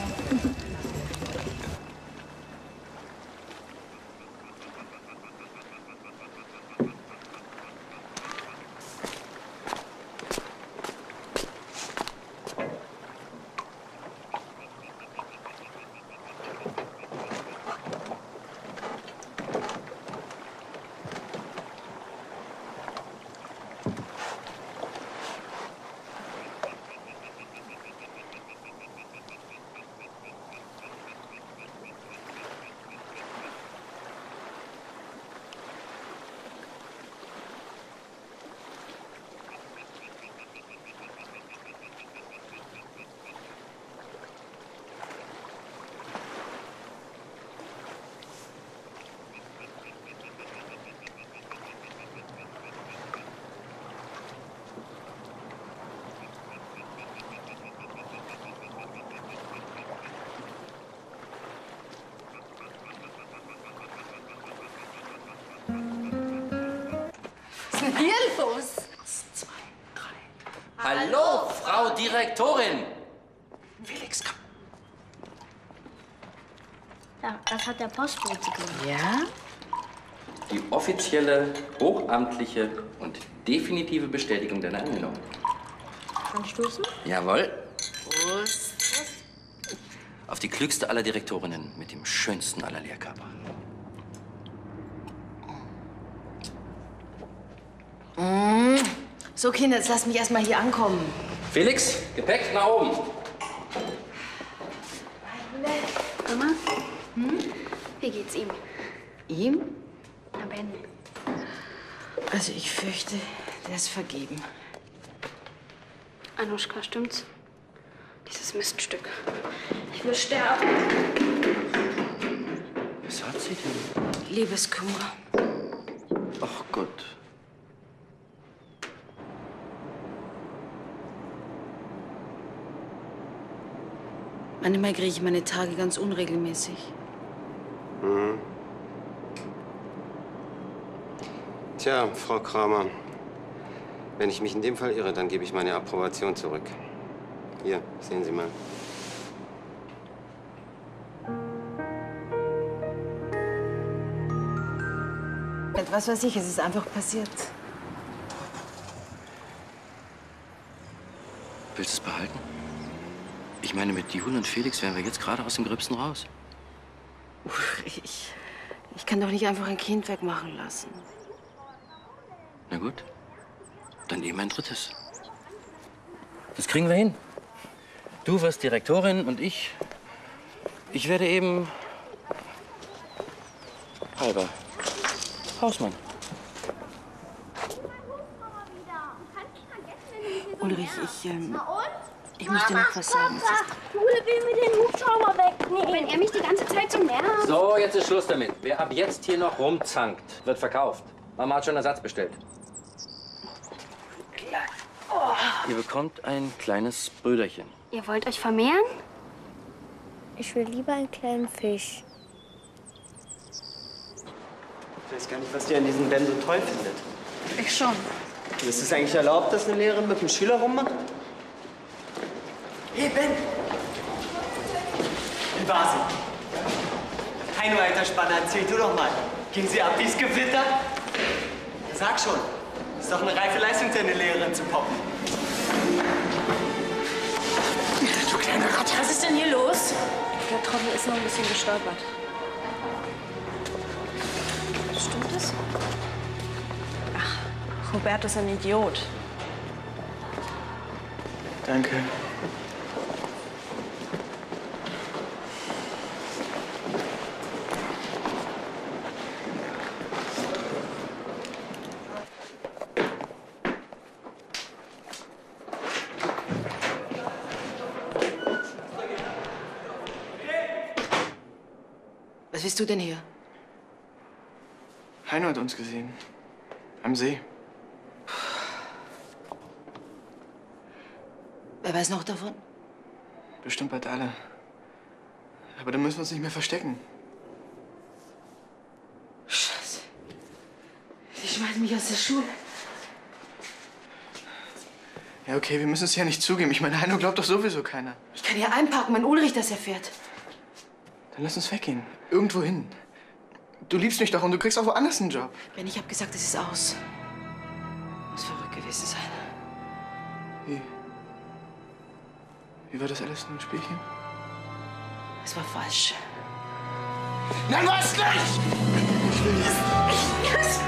Was ist denn hier los? 1, 2, 3. Hallo, Frau Direktorin! Felix, komm. Ja, das hat der Postbote gemacht. Ja? Die offizielle, hochamtliche und definitive Bestätigung deiner Ernennung. Anstoßen? Jawohl. Prost. Auf die klügste aller Direktorinnen mit dem schönsten aller Lehrkörper. So, Kinder, jetzt lasst mich erst mal hier ankommen. Felix, Gepäck nach oben. Mama? Wie geht's ihm? Ihm? Na, Ben. Also, ich fürchte, der ist vergeben. Anuschka, stimmt's? Dieses Miststück. Ich will sterben. Was hat sie denn? Liebeskummer. Ach Gott. Manchmal kriege ich meine Tage ganz unregelmäßig. Mhm. Tja, Frau Kramer, wenn ich mich in dem Fall irre, dann gebe ich meine Approbation zurück. Hier, sehen Sie mal. Was weiß ich, es ist einfach passiert. Willst du es behalten? Ich meine, mit Jule und Felix wären wir jetzt gerade aus dem Gröbsten raus. Ich kann doch nicht einfach ein Kind wegmachen lassen. Na gut, dann eben ein drittes. Das kriegen wir hin. Du wirst Direktorin und ich werde eben halber Hausmann. Ulrich, ich muss dir noch was sagen. Jule will mir den Hubschrauber wegnehmen. Wenn er mich So, jetzt ist Schluss damit. Wer ab jetzt hier noch rumzankt, wird verkauft. Mama hat schon Ersatz bestellt. Ihr bekommt ein kleines Brüderchen. Ihr wollt euch vermehren? Ich will lieber einen kleinen Fisch. Ich weiß gar nicht, was die an diesem Ben so toll findet. Ich schon. Ist es eigentlich erlaubt, dass eine Lehrerin mit einem Schüler rummacht? Hey, Ben! Wie war sie? Heino, alter Spanner, erzähl du doch mal. Ging sie ab wie's Gewitter? Sag schon. Ist doch eine reife Leistung, deine Lehrerin zu poppen. Du kleine Ratte. Was ist denn hier los? Der Trottel ist noch ein bisschen gestolpert. Stimmt das? Ach, Roberto ist ein Idiot. Danke. Was willst du denn hier? Heino hat uns gesehen. Am See. Wer weiß noch davon? Bestimmt bald alle. Aber dann müssen wir uns nicht mehr verstecken. Scheiße. Sie schmeißen mich aus der Schule. Ja, okay, wir müssen es ja nicht zugeben. Ich meine, Heino glaubt doch sowieso keiner. Ich kann hier einparken, wenn Ulrich das erfährt. Dann lass uns weggehen. Irgendwo hin. Du liebst mich doch und du kriegst auch woanders einen Job. Ben, ich hab gesagt, es ist aus. Muss verrückt gewesen sein. Wie? Wie war das alles nur ein Spielchen? Es war falsch. Nein, was nicht! Ich will nicht.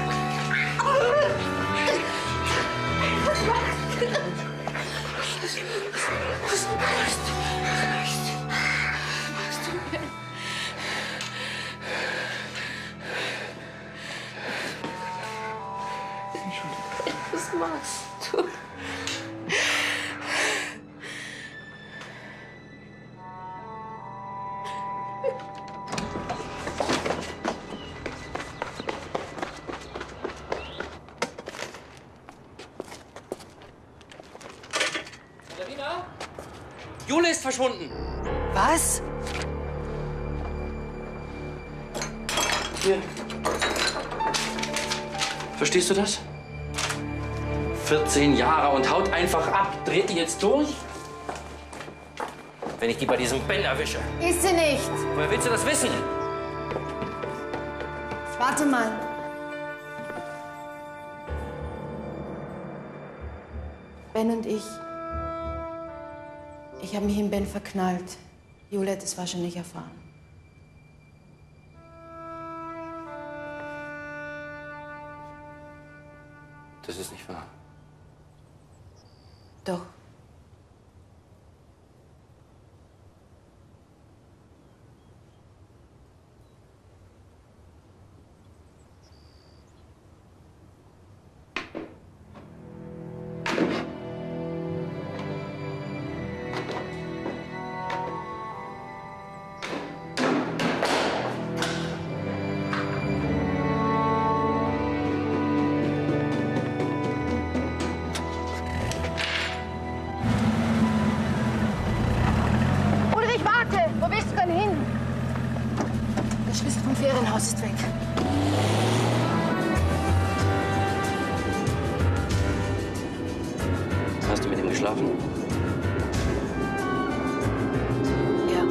Was machst du? Katharina? Jule ist verschwunden. Was? Hier. Verstehst du das? 14 Jahre und haut einfach ab. Dreht die jetzt durch? Wenn ich die bei diesem Ben erwische. Ist sie nicht. Woher willst du das wissen? Warte mal. Ben und ich habe mich in Ben verknallt. Jule hat es wahrscheinlich erfahren. Das ist nicht wahr. Doch. Ulrich, warte! Wo willst du denn hin? Der Schlüssel vom Ferienhaus ist weg. Hast du mit ihm geschlafen? Ja.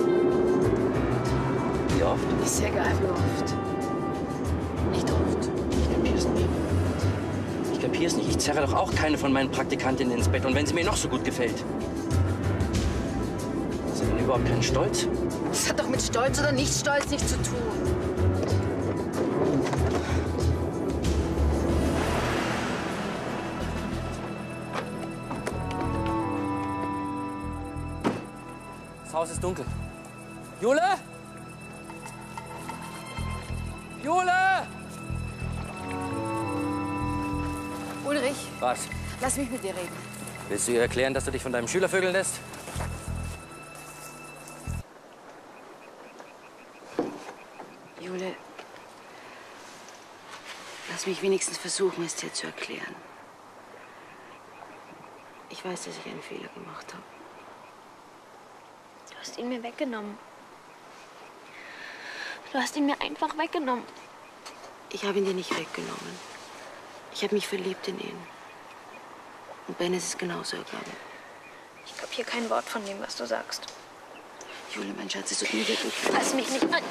Wie oft? Ist egal, wie oft. Nicht oft. Ich kapier's nicht. Ich kapier's nicht. Ich zerre doch auch keine von meinen Praktikantinnen ins Bett. Und wenn sie mir noch so gut gefällt. Hast du denn überhaupt keinen Stolz? Das hat doch mit Stolz oder Nicht-Stolz nichts zu tun. Das Haus ist dunkel. Jule? Jule! Ulrich, Was? lass mich mit dir reden. Willst du ihr erklären, dass du dich von deinem Schüler vögeln lässt? Jule, lass mich wenigstens versuchen, es dir zu erklären. Ich weiß, dass ich einen Fehler gemacht habe. Du hast ihn mir weggenommen. Du hast ihn mir einfach weggenommen. Ich habe ihn dir nicht weggenommen. Ich habe mich verliebt in ihn. Und Ben ist es genauso ergangen. Ich kapiere kein Wort von dem, was du sagst. Jule, mein Schatz, es tut mir wirklich leid. Fass mich nicht an.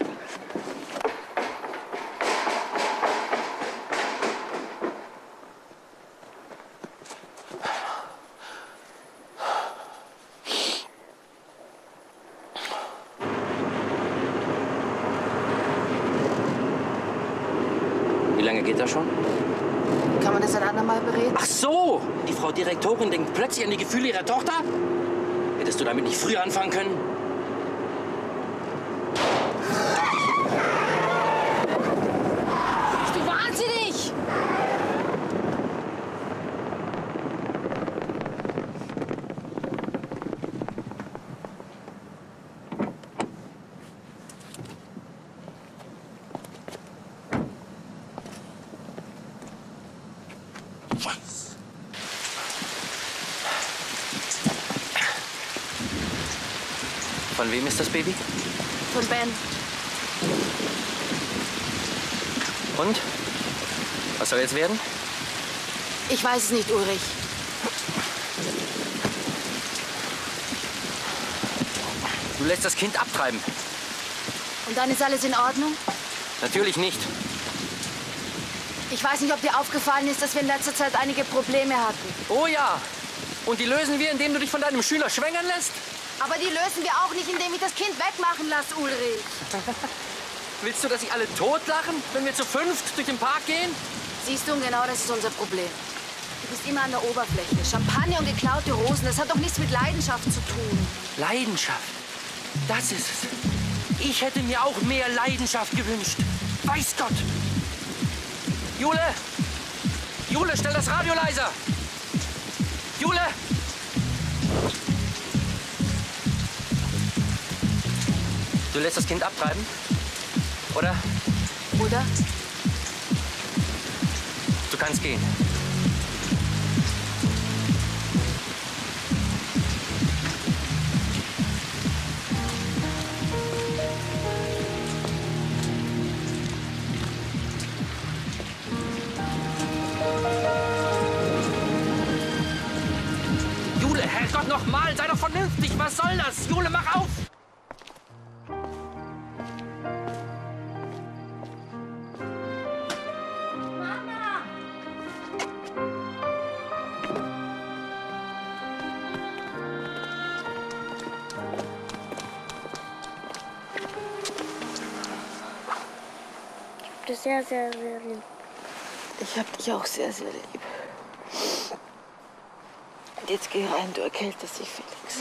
Wie lange geht das schon? Kann man das ein andermal bereden? Ach so! Die Frau Direktorin denkt plötzlich an die Gefühle ihrer Tochter? Hättest du damit nicht früher anfangen können? Bist du wahnsinnig? Was? Von wem ist das Baby? Von Ben. Und? Was soll jetzt werden? Ich weiß es nicht, Ulrich. Du lässt das Kind abtreiben. Und dann ist alles in Ordnung? Natürlich nicht. Ich weiß nicht, ob dir aufgefallen ist, dass wir in letzter Zeit einige Probleme hatten. Oh ja. Und die lösen wir, indem du dich von deinem Schüler schwängern lässt? Aber die lösen wir auch nicht, indem ich das Kind wegmachen lasse, Ulrich. Willst du, dass sich alle totlachen, wenn wir zu fünft durch den Park gehen? Siehst du, und genau das ist unser Problem. Du bist immer an der Oberfläche. Champagner und geklaute Rosen, das hat doch nichts mit Leidenschaft zu tun. Leidenschaft? Das ist es. Ich hätte mir auch mehr Leidenschaft gewünscht. Weiß Gott. Jule! Jule, stell das Radio leiser! Jule! Du lässt das Kind abtreiben? Oder? Oder? Du kannst gehen. Jule, Herrgott, nochmal, sei doch vernünftig. Was soll das? Jule, mach auf! Ich hab dich sehr, sehr, sehr lieb. Ich hab dich auch sehr, sehr lieb. Und jetzt geh rein, du erkältest dich, Felix.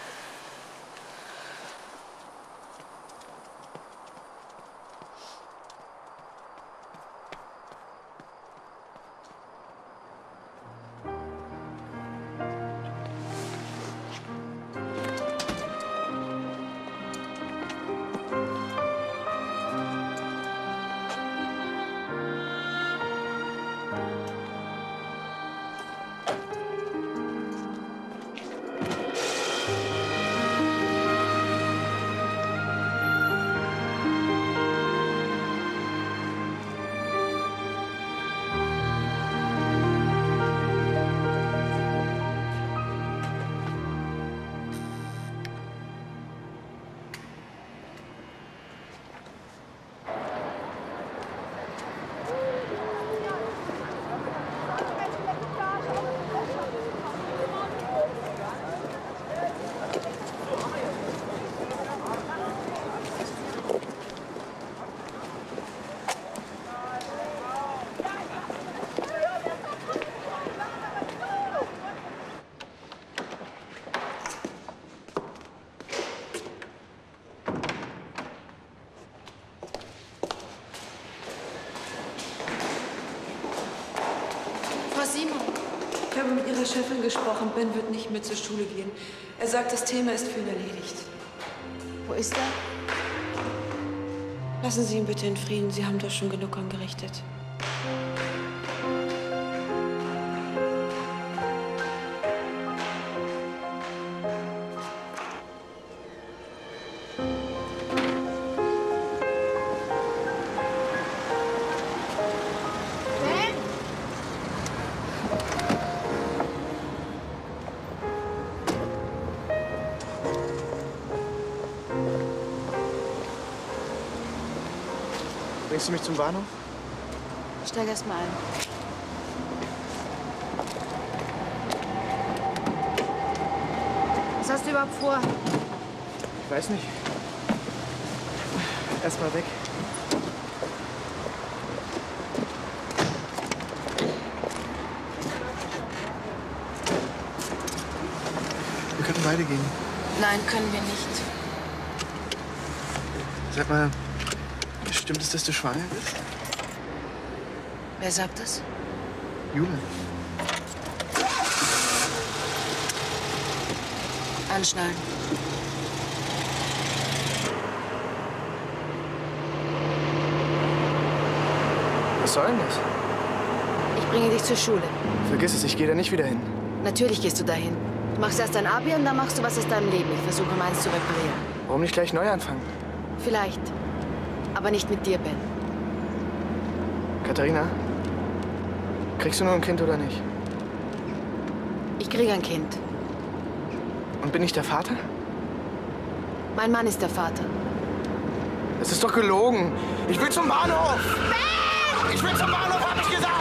Ich habe mit Ihrer Chefin gesprochen. Ben wird nicht mehr zur Schule gehen. Er sagt, das Thema ist für ihn erledigt. Wo ist er? Lassen Sie ihn bitte in Frieden. Sie haben doch schon genug angerichtet. Bringst du mich zum Bahnhof? Steig erst mal ein. Was hast du überhaupt vor? Ich weiß nicht. Erst mal weg. Wir könnten beide gehen. Nein, können wir nicht. Sag mal, stimmt es, dass du schwanger bist? Wer sagt das? Jule. Anschnallen. Was soll denn das? Ich bringe dich zur Schule. Vergiss es, ich gehe da nicht wieder hin. Natürlich gehst du dahin. Du machst erst dein Abi und dann machst du was aus deinem Leben. Ich versuche meins zu reparieren. Warum nicht gleich neu anfangen? Vielleicht. Aber nicht mit dir, Ben. Katharina, kriegst du noch ein Kind oder nicht? Ich kriege ein Kind. Und bin ich der Vater? Mein Mann ist der Vater. Das ist doch gelogen. Ich will zum Bahnhof! Ben! Ich will zum Bahnhof, hab ich gesagt!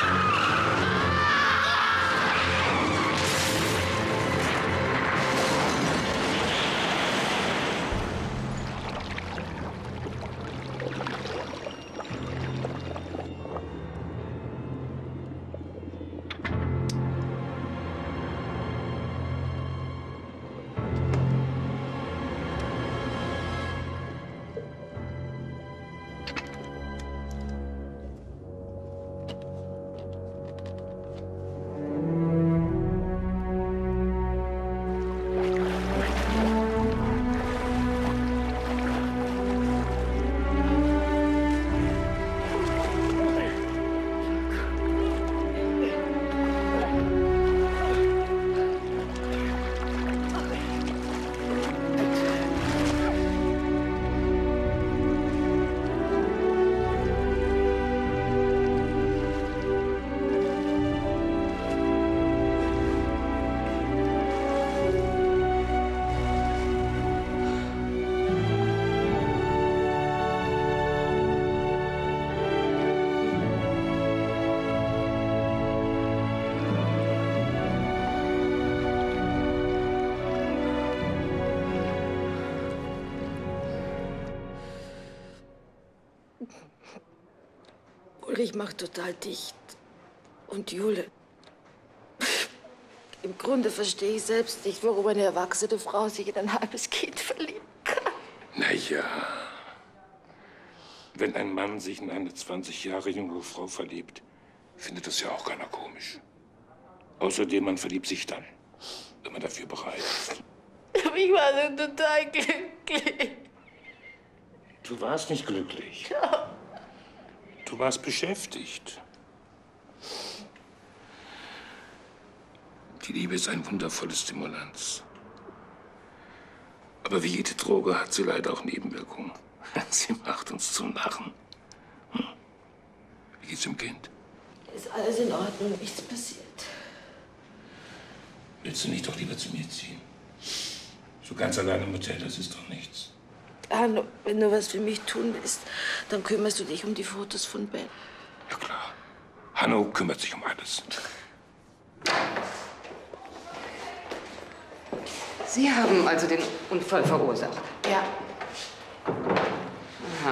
Ulrich macht total dicht. Und Jule. Im Grunde verstehe ich selbst nicht, warum eine erwachsene Frau sich in ein halbes Kind verlieben kann. Naja, wenn ein Mann sich in eine 20 Jahre jüngere Frau verliebt, findet das ja auch keiner komisch. Außerdem, man verliebt sich dann, wenn man dafür bereit ist. Aber ich war so total glücklich. Du warst nicht glücklich. Ja. Du warst beschäftigt. Die Liebe ist ein wundervolles Stimulanz. Aber wie jede Droge hat sie leider auch Nebenwirkungen. Sie macht uns zum Narren. Wie geht's dem Kind? Ist alles in Ordnung, nichts passiert. Willst du nicht doch lieber zu mir ziehen? So ganz allein im Hotel, das ist doch nichts. Hanno, wenn du was für mich tun willst, dann kümmerst du dich um die Fotos von Ben. Ja klar. Hanno kümmert sich um alles. Sie haben also den Unfall verursacht? Ja. Aha.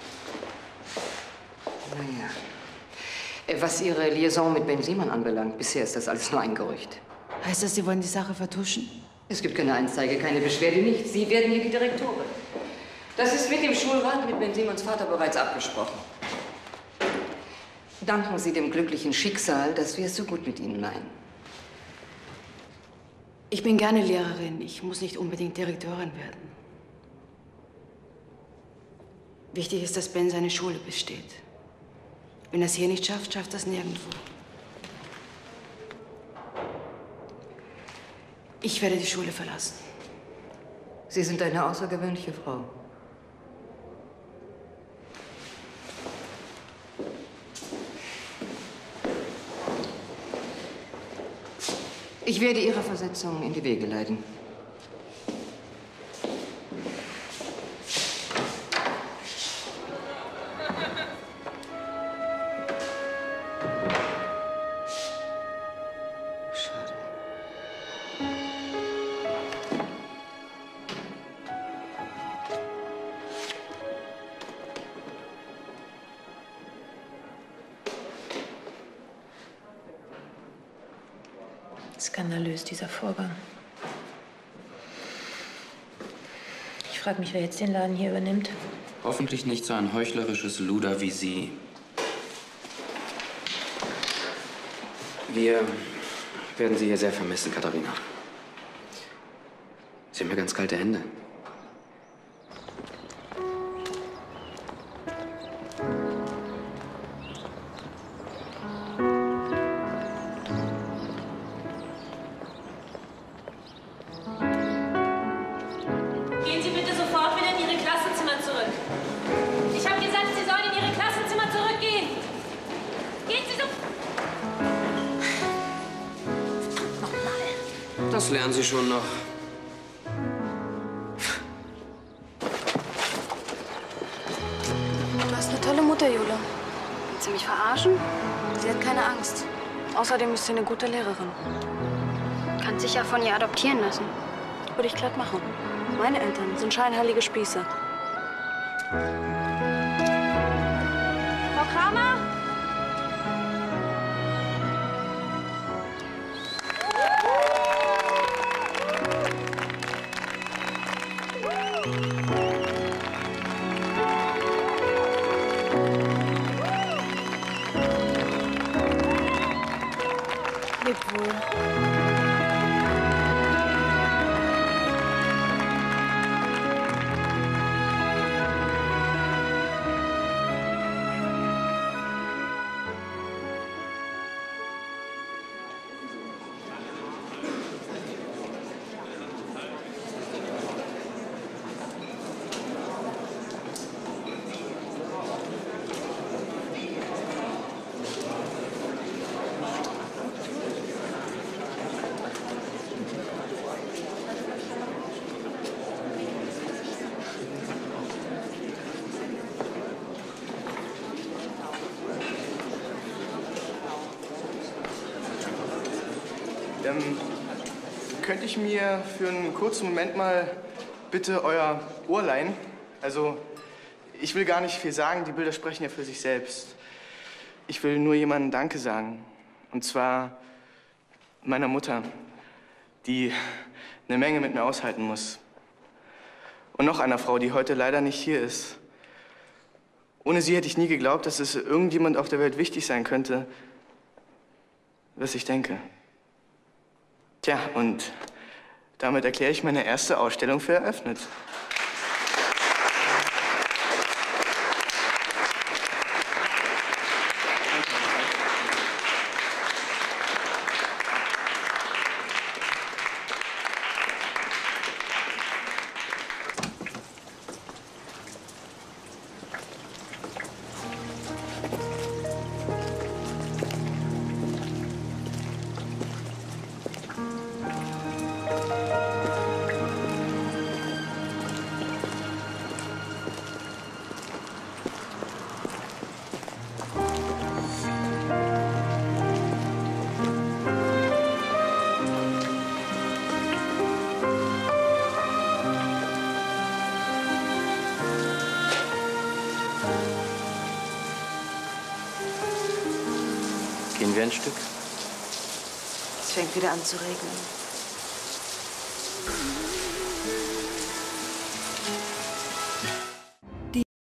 Naja. Was Ihre Liaison mit Ben Simon anbelangt, bisher ist das alles nur ein Gerücht. Heißt das, Sie wollen die Sache vertuschen? Es gibt keine Anzeige, keine Beschwerde, nichts. Sie werden hier die Direktorin. Das ist mit dem Schulrat, mit Ben Simons Vater bereits abgesprochen. Danken Sie dem glücklichen Schicksal, dass wir es so gut mit Ihnen meinen. Ich bin gerne Lehrerin. Ich muss nicht unbedingt Direktorin werden. Wichtig ist, dass Ben seine Schule besteht. Wenn er es hier nicht schafft, schafft er es nirgendwo. Ich werde die Schule verlassen. Sie sind eine außergewöhnliche Frau. Ich werde Ihre Versetzung in die Wege leiten. Skandalös, dieser Vorgang. Ich frage mich, wer jetzt den Laden hier übernimmt. Hoffentlich nicht so ein heuchlerisches Luder wie Sie. Wir werden Sie hier sehr vermissen, Katharina. Sie haben ja ganz kalte Hände. Gehen Sie bitte sofort wieder in Ihre Klassenzimmer zurück. Ich habe gesagt, Sie sollen in Ihre Klassenzimmer zurückgehen. Gehen Sie so... Das lernen Sie schon noch. Du hast eine tolle Mutter, Jule. Willst du mich verarschen? Sie hat keine Angst. Außerdem ist sie eine gute Lehrerin. Kannst dich ja von ihr adoptieren lassen. Würde ich glatt machen. Meine Eltern sind scheinheilige Spießer. Frau Kramer? Lebt wohl. Könnte ich mir für einen kurzen Moment mal bitte euer Ohr leihen? Also, ich will gar nicht viel sagen, die Bilder sprechen ja für sich selbst. Ich will nur jemandem Danke sagen. Und zwar meiner Mutter, die eine Menge mit mir aushalten muss. Und noch einer Frau, die heute leider nicht hier ist. Ohne sie hätte ich nie geglaubt, dass es irgendjemand auf der Welt wichtig sein könnte, was ich denke. Tja, und damit erkläre ich meine erste Ausstellung für eröffnet. Gehen wir ein Stück? Es fängt wieder an zu regnen.